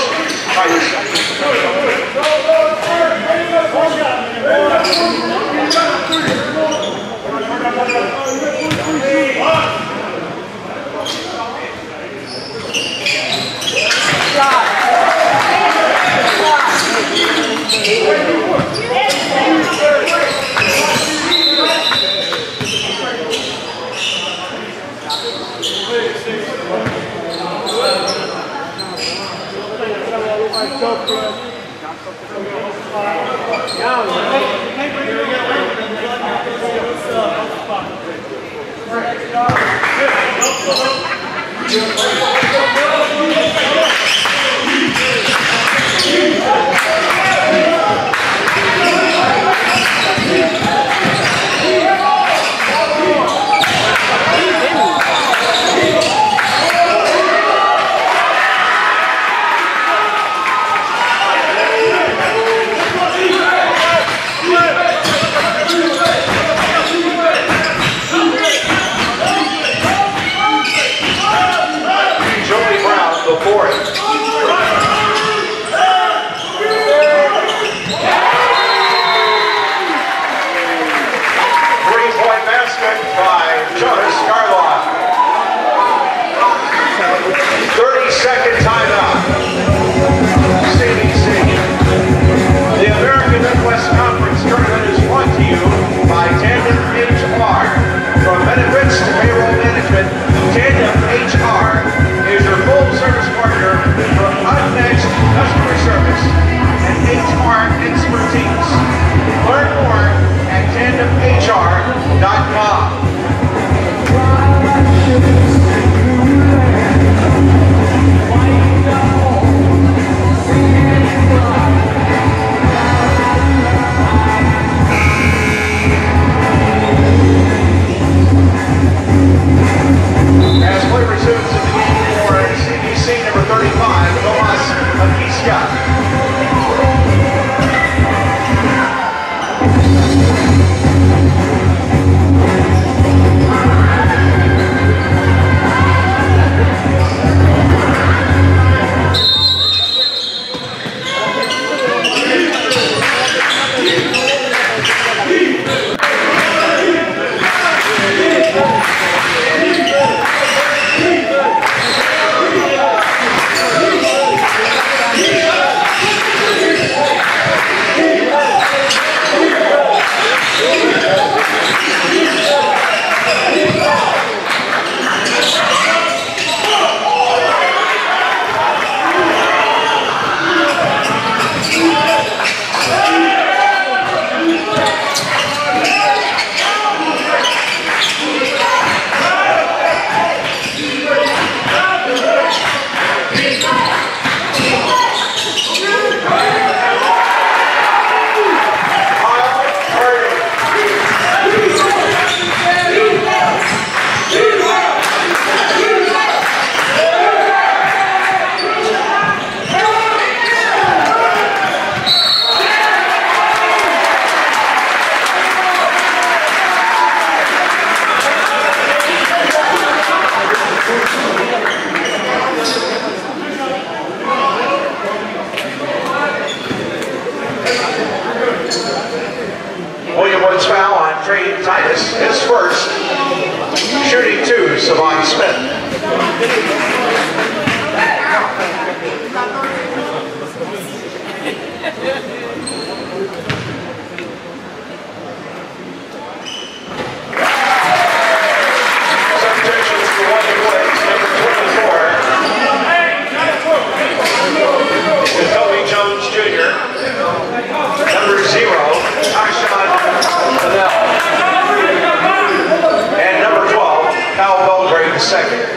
Tandem HR. From benefits to payroll management, Tandem HR is your full-service partner for unmatched customer service and HR expertise. Learn more at tandemhr.com. As play resumes in the game for CBC number 35, Thomas Akiska. Foul on Trey Titus, his first. Shooting 2, Savon Smith. Substitutions for William Woods, number 24. Toby Jones Jr. Number 0, Tashawn Fennell. And number 12, Kyle Belgrade II.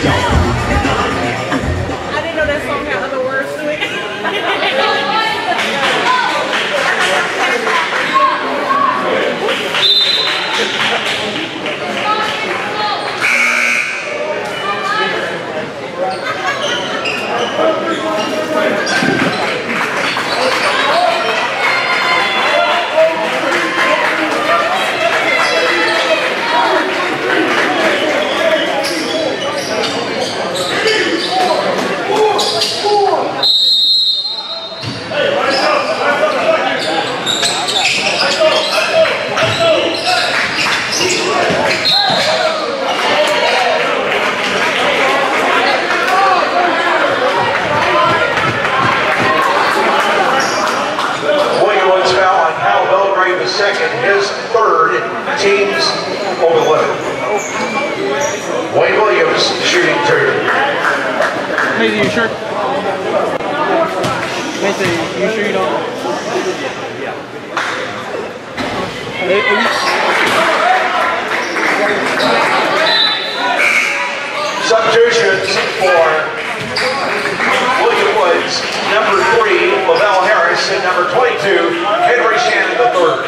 didn't know that song had other words to it. Second, his third, teams over the limit. Wayne Williams shooting two. Mason, you sure? Mason, you sure you don't? Substitutions for William Woods, number 3, Lavelle Harris, and number 22, Henry Shannon III.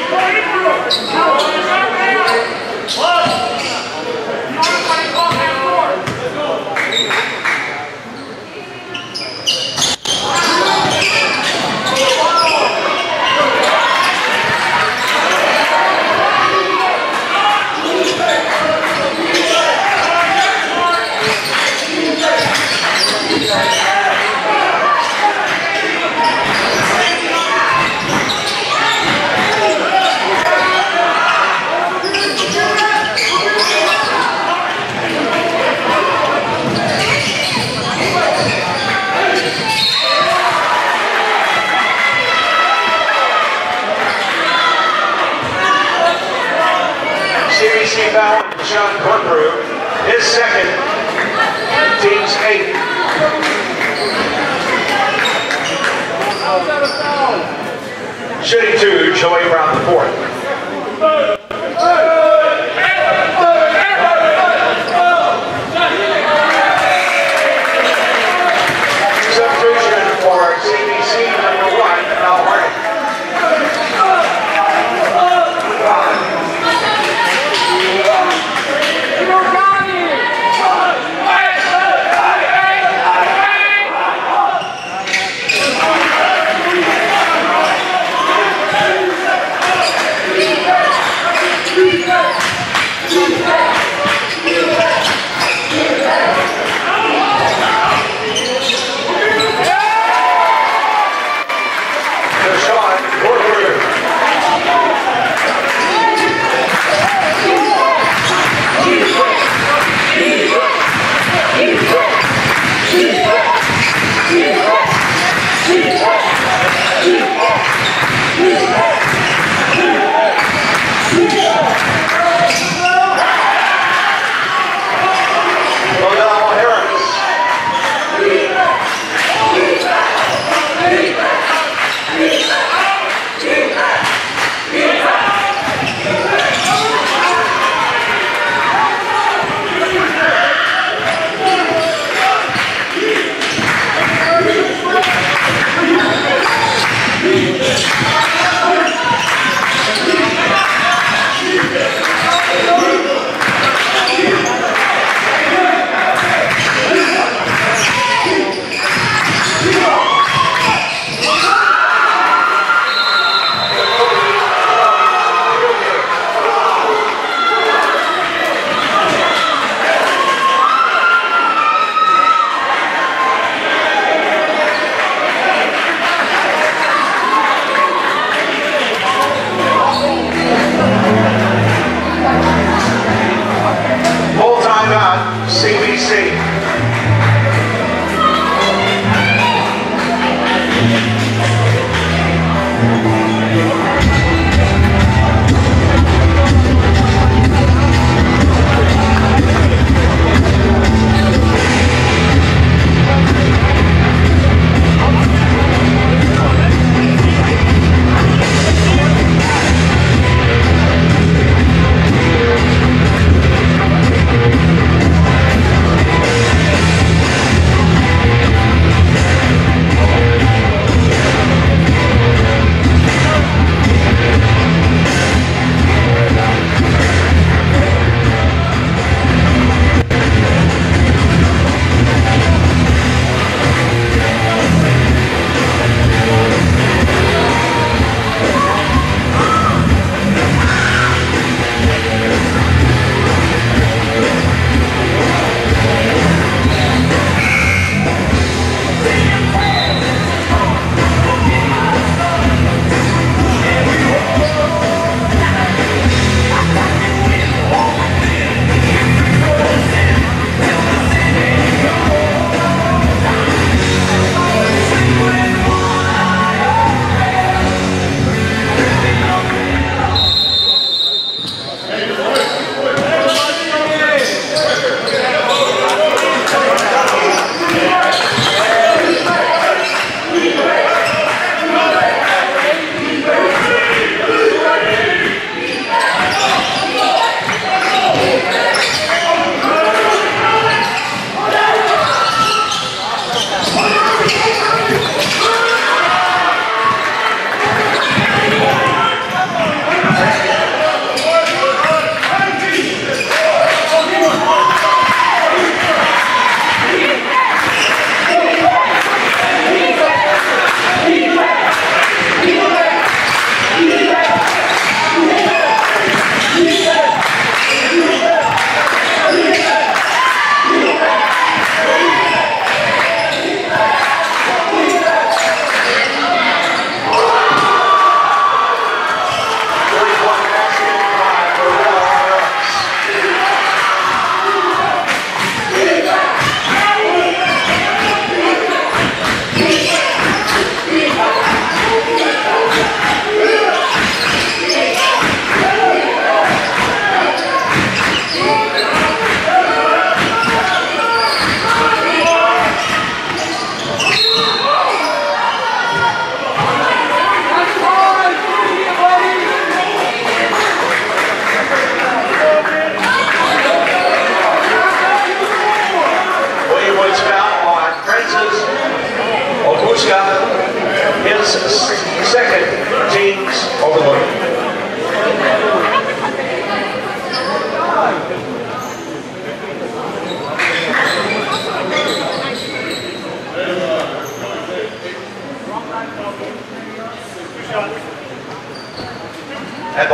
CBC foul, Sean Corprew, his second, team's 8th. Shooting two, Joey Brown the 4th. Substitution for CBC number 1, Mel Hardy.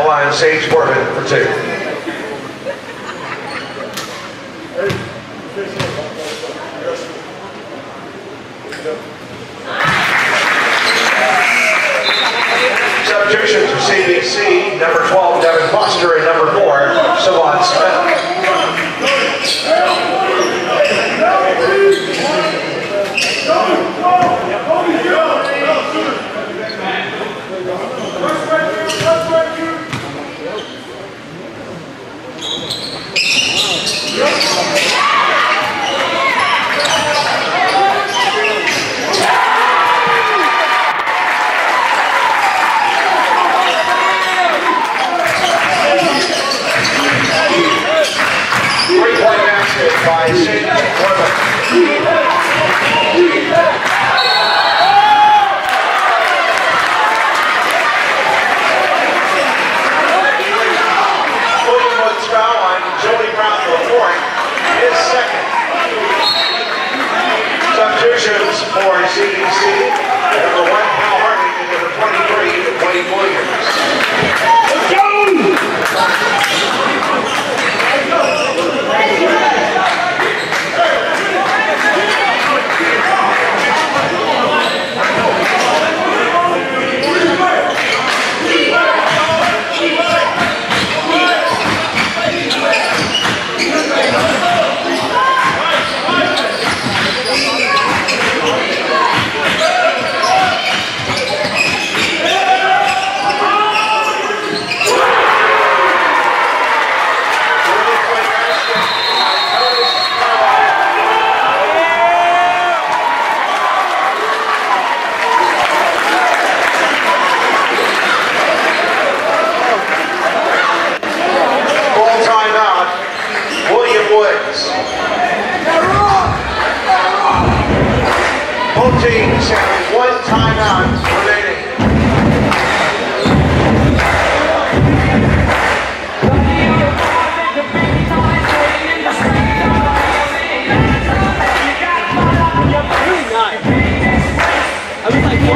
foul line, Sage Corbin for 2. Substitutions for CBC, number 12, Devin Foster, and number 4, Savon Smith. By Sage Corbin. Williamwood's foul on Joey Brown for the fourth, his second. Substitutions for CBC, number 1, Hal Harding, and number 23, Wayne Williams. Let's go! Both teams have 1 timeout remaining. I was like,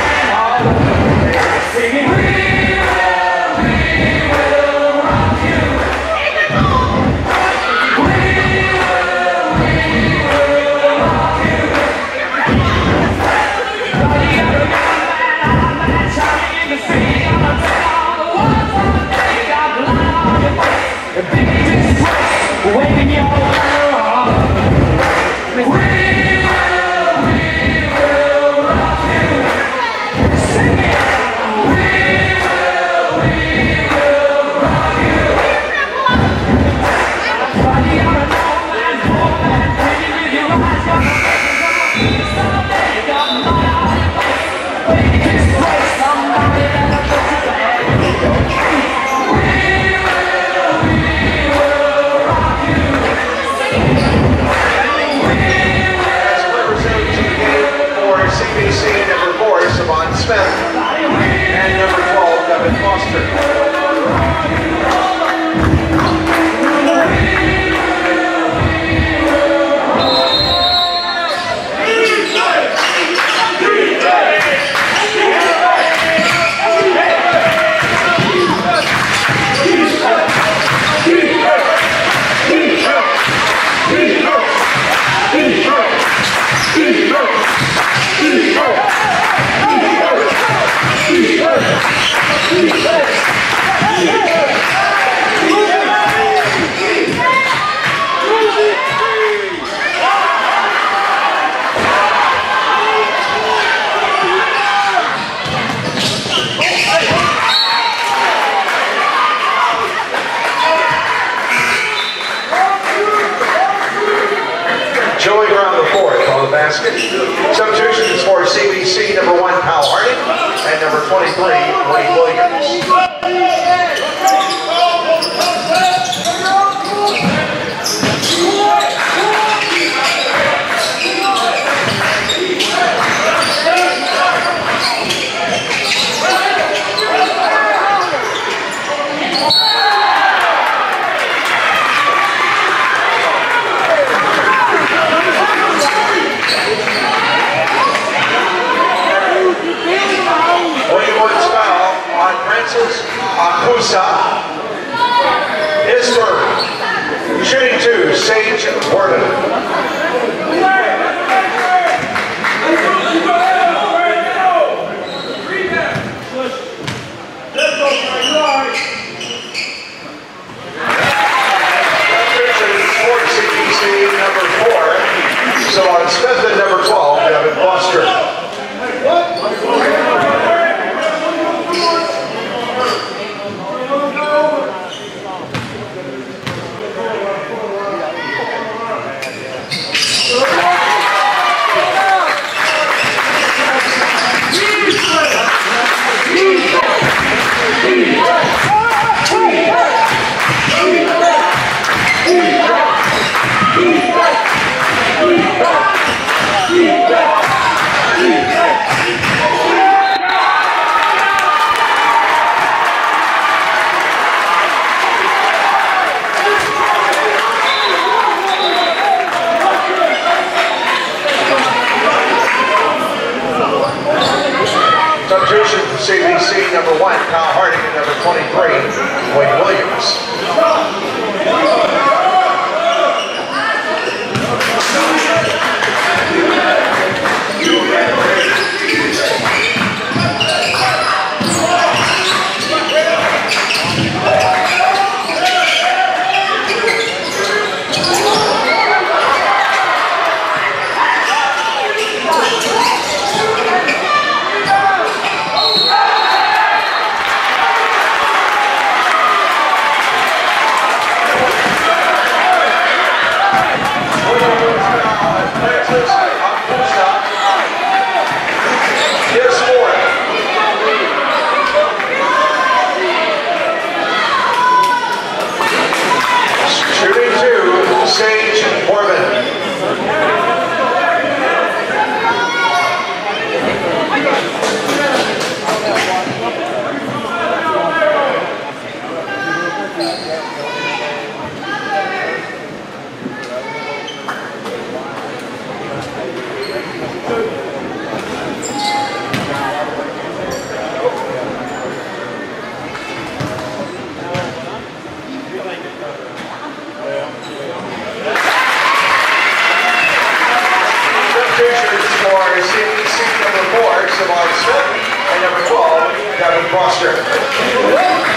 Smith and number 12, Devin Foster. Joey Brown the fourth on the basket. Substitutions for CBC, number 1, Hal Harding, and number 23, Wayne Williams. Akusa So on specimen number 12, Devin Buster. Substitution for CBC number 1, Kyle Harding, and number 23, Wayne Williams. And number 12, Devin Buster.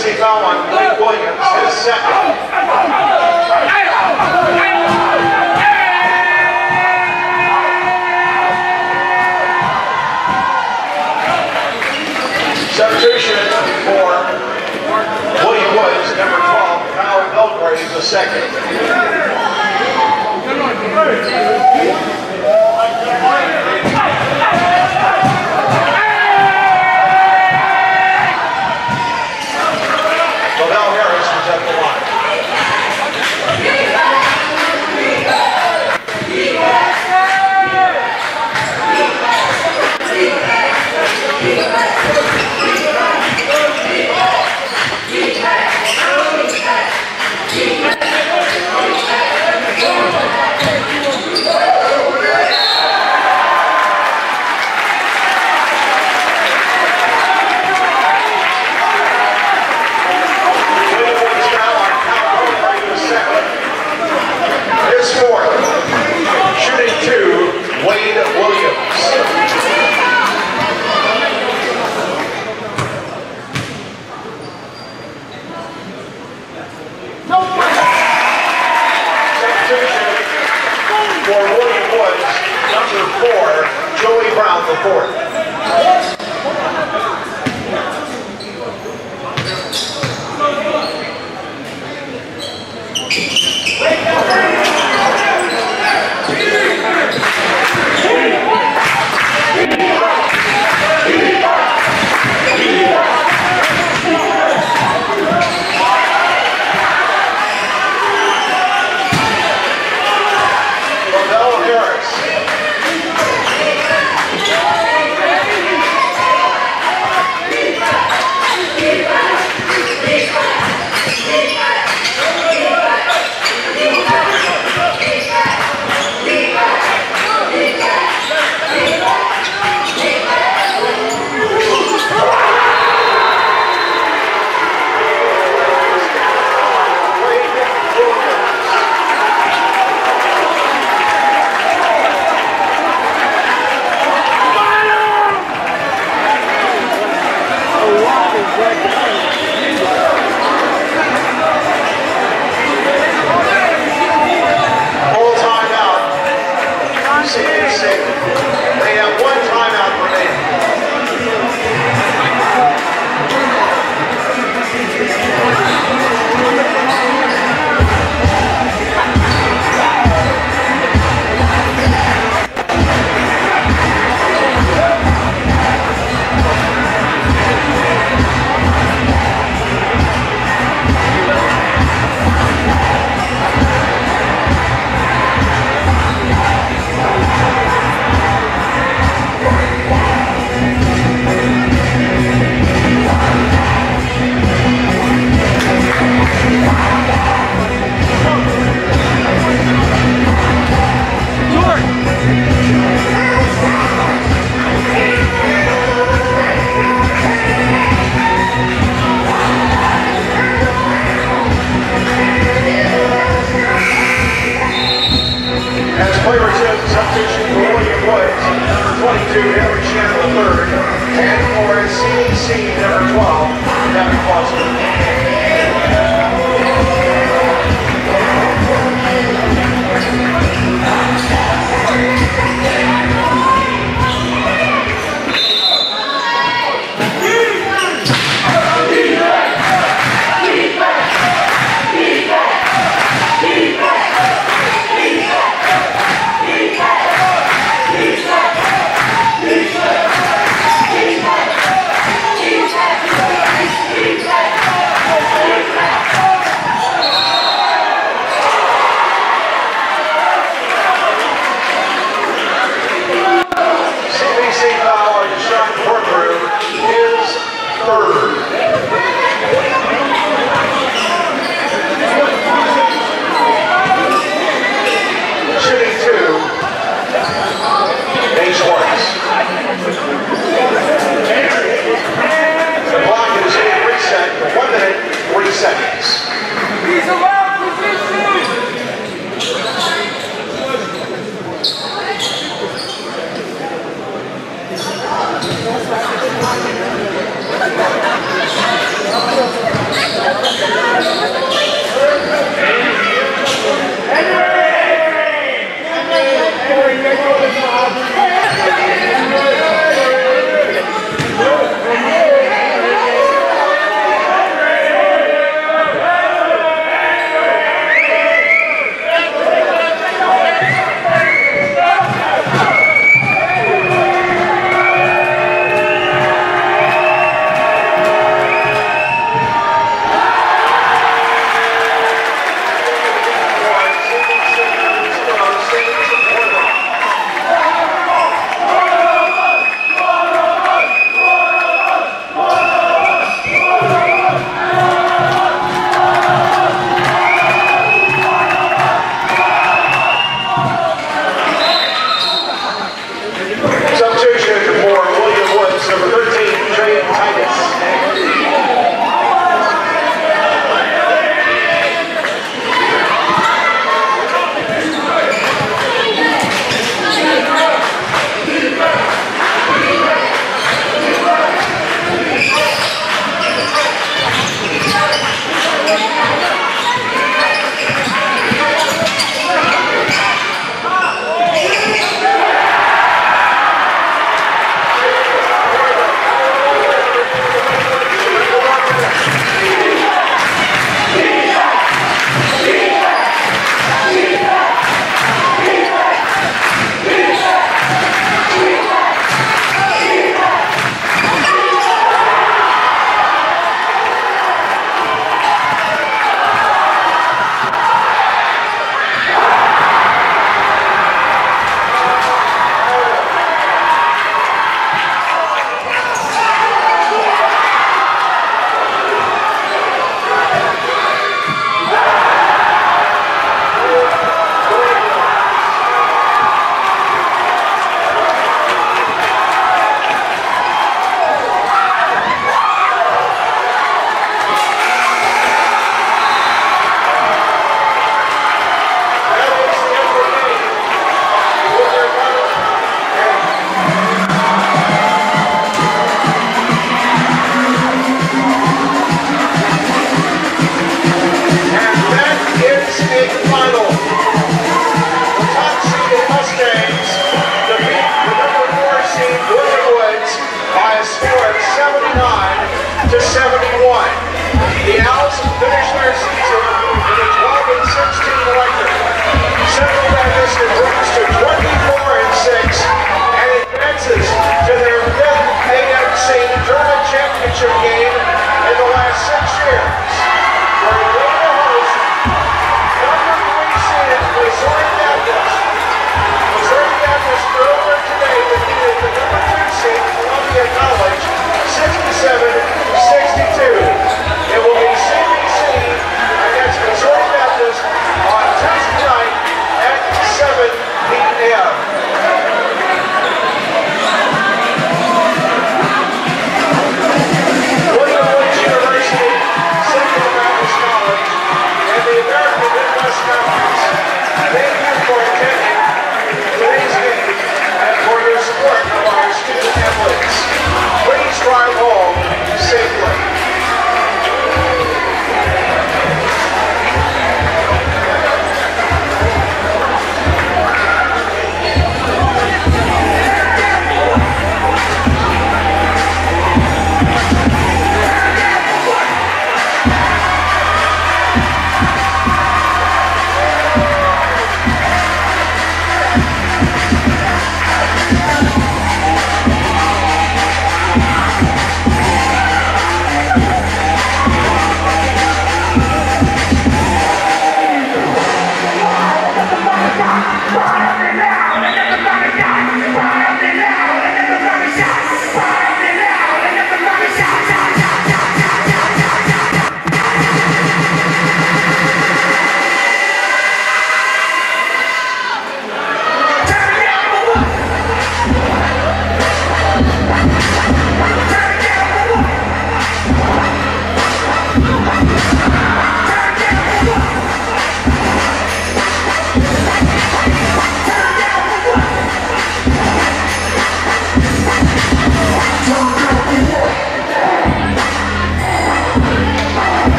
emergency foul on Blake Williams, his second. Substitution for William Woods, number 12, Kyle Belgrave, the second.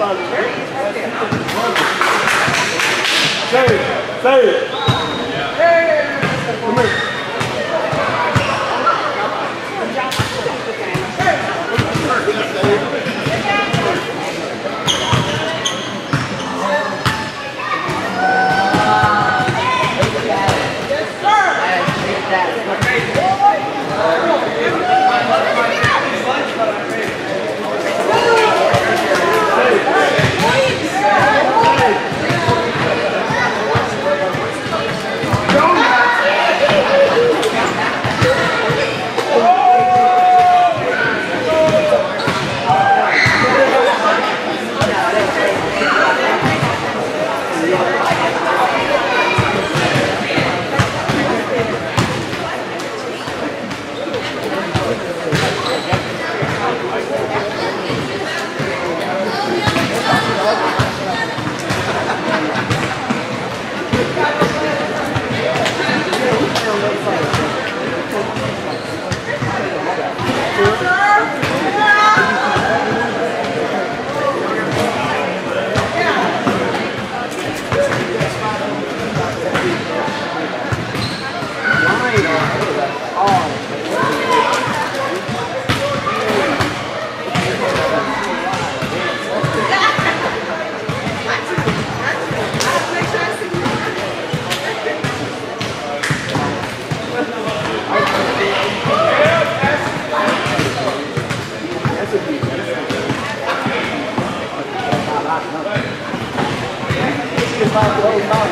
It's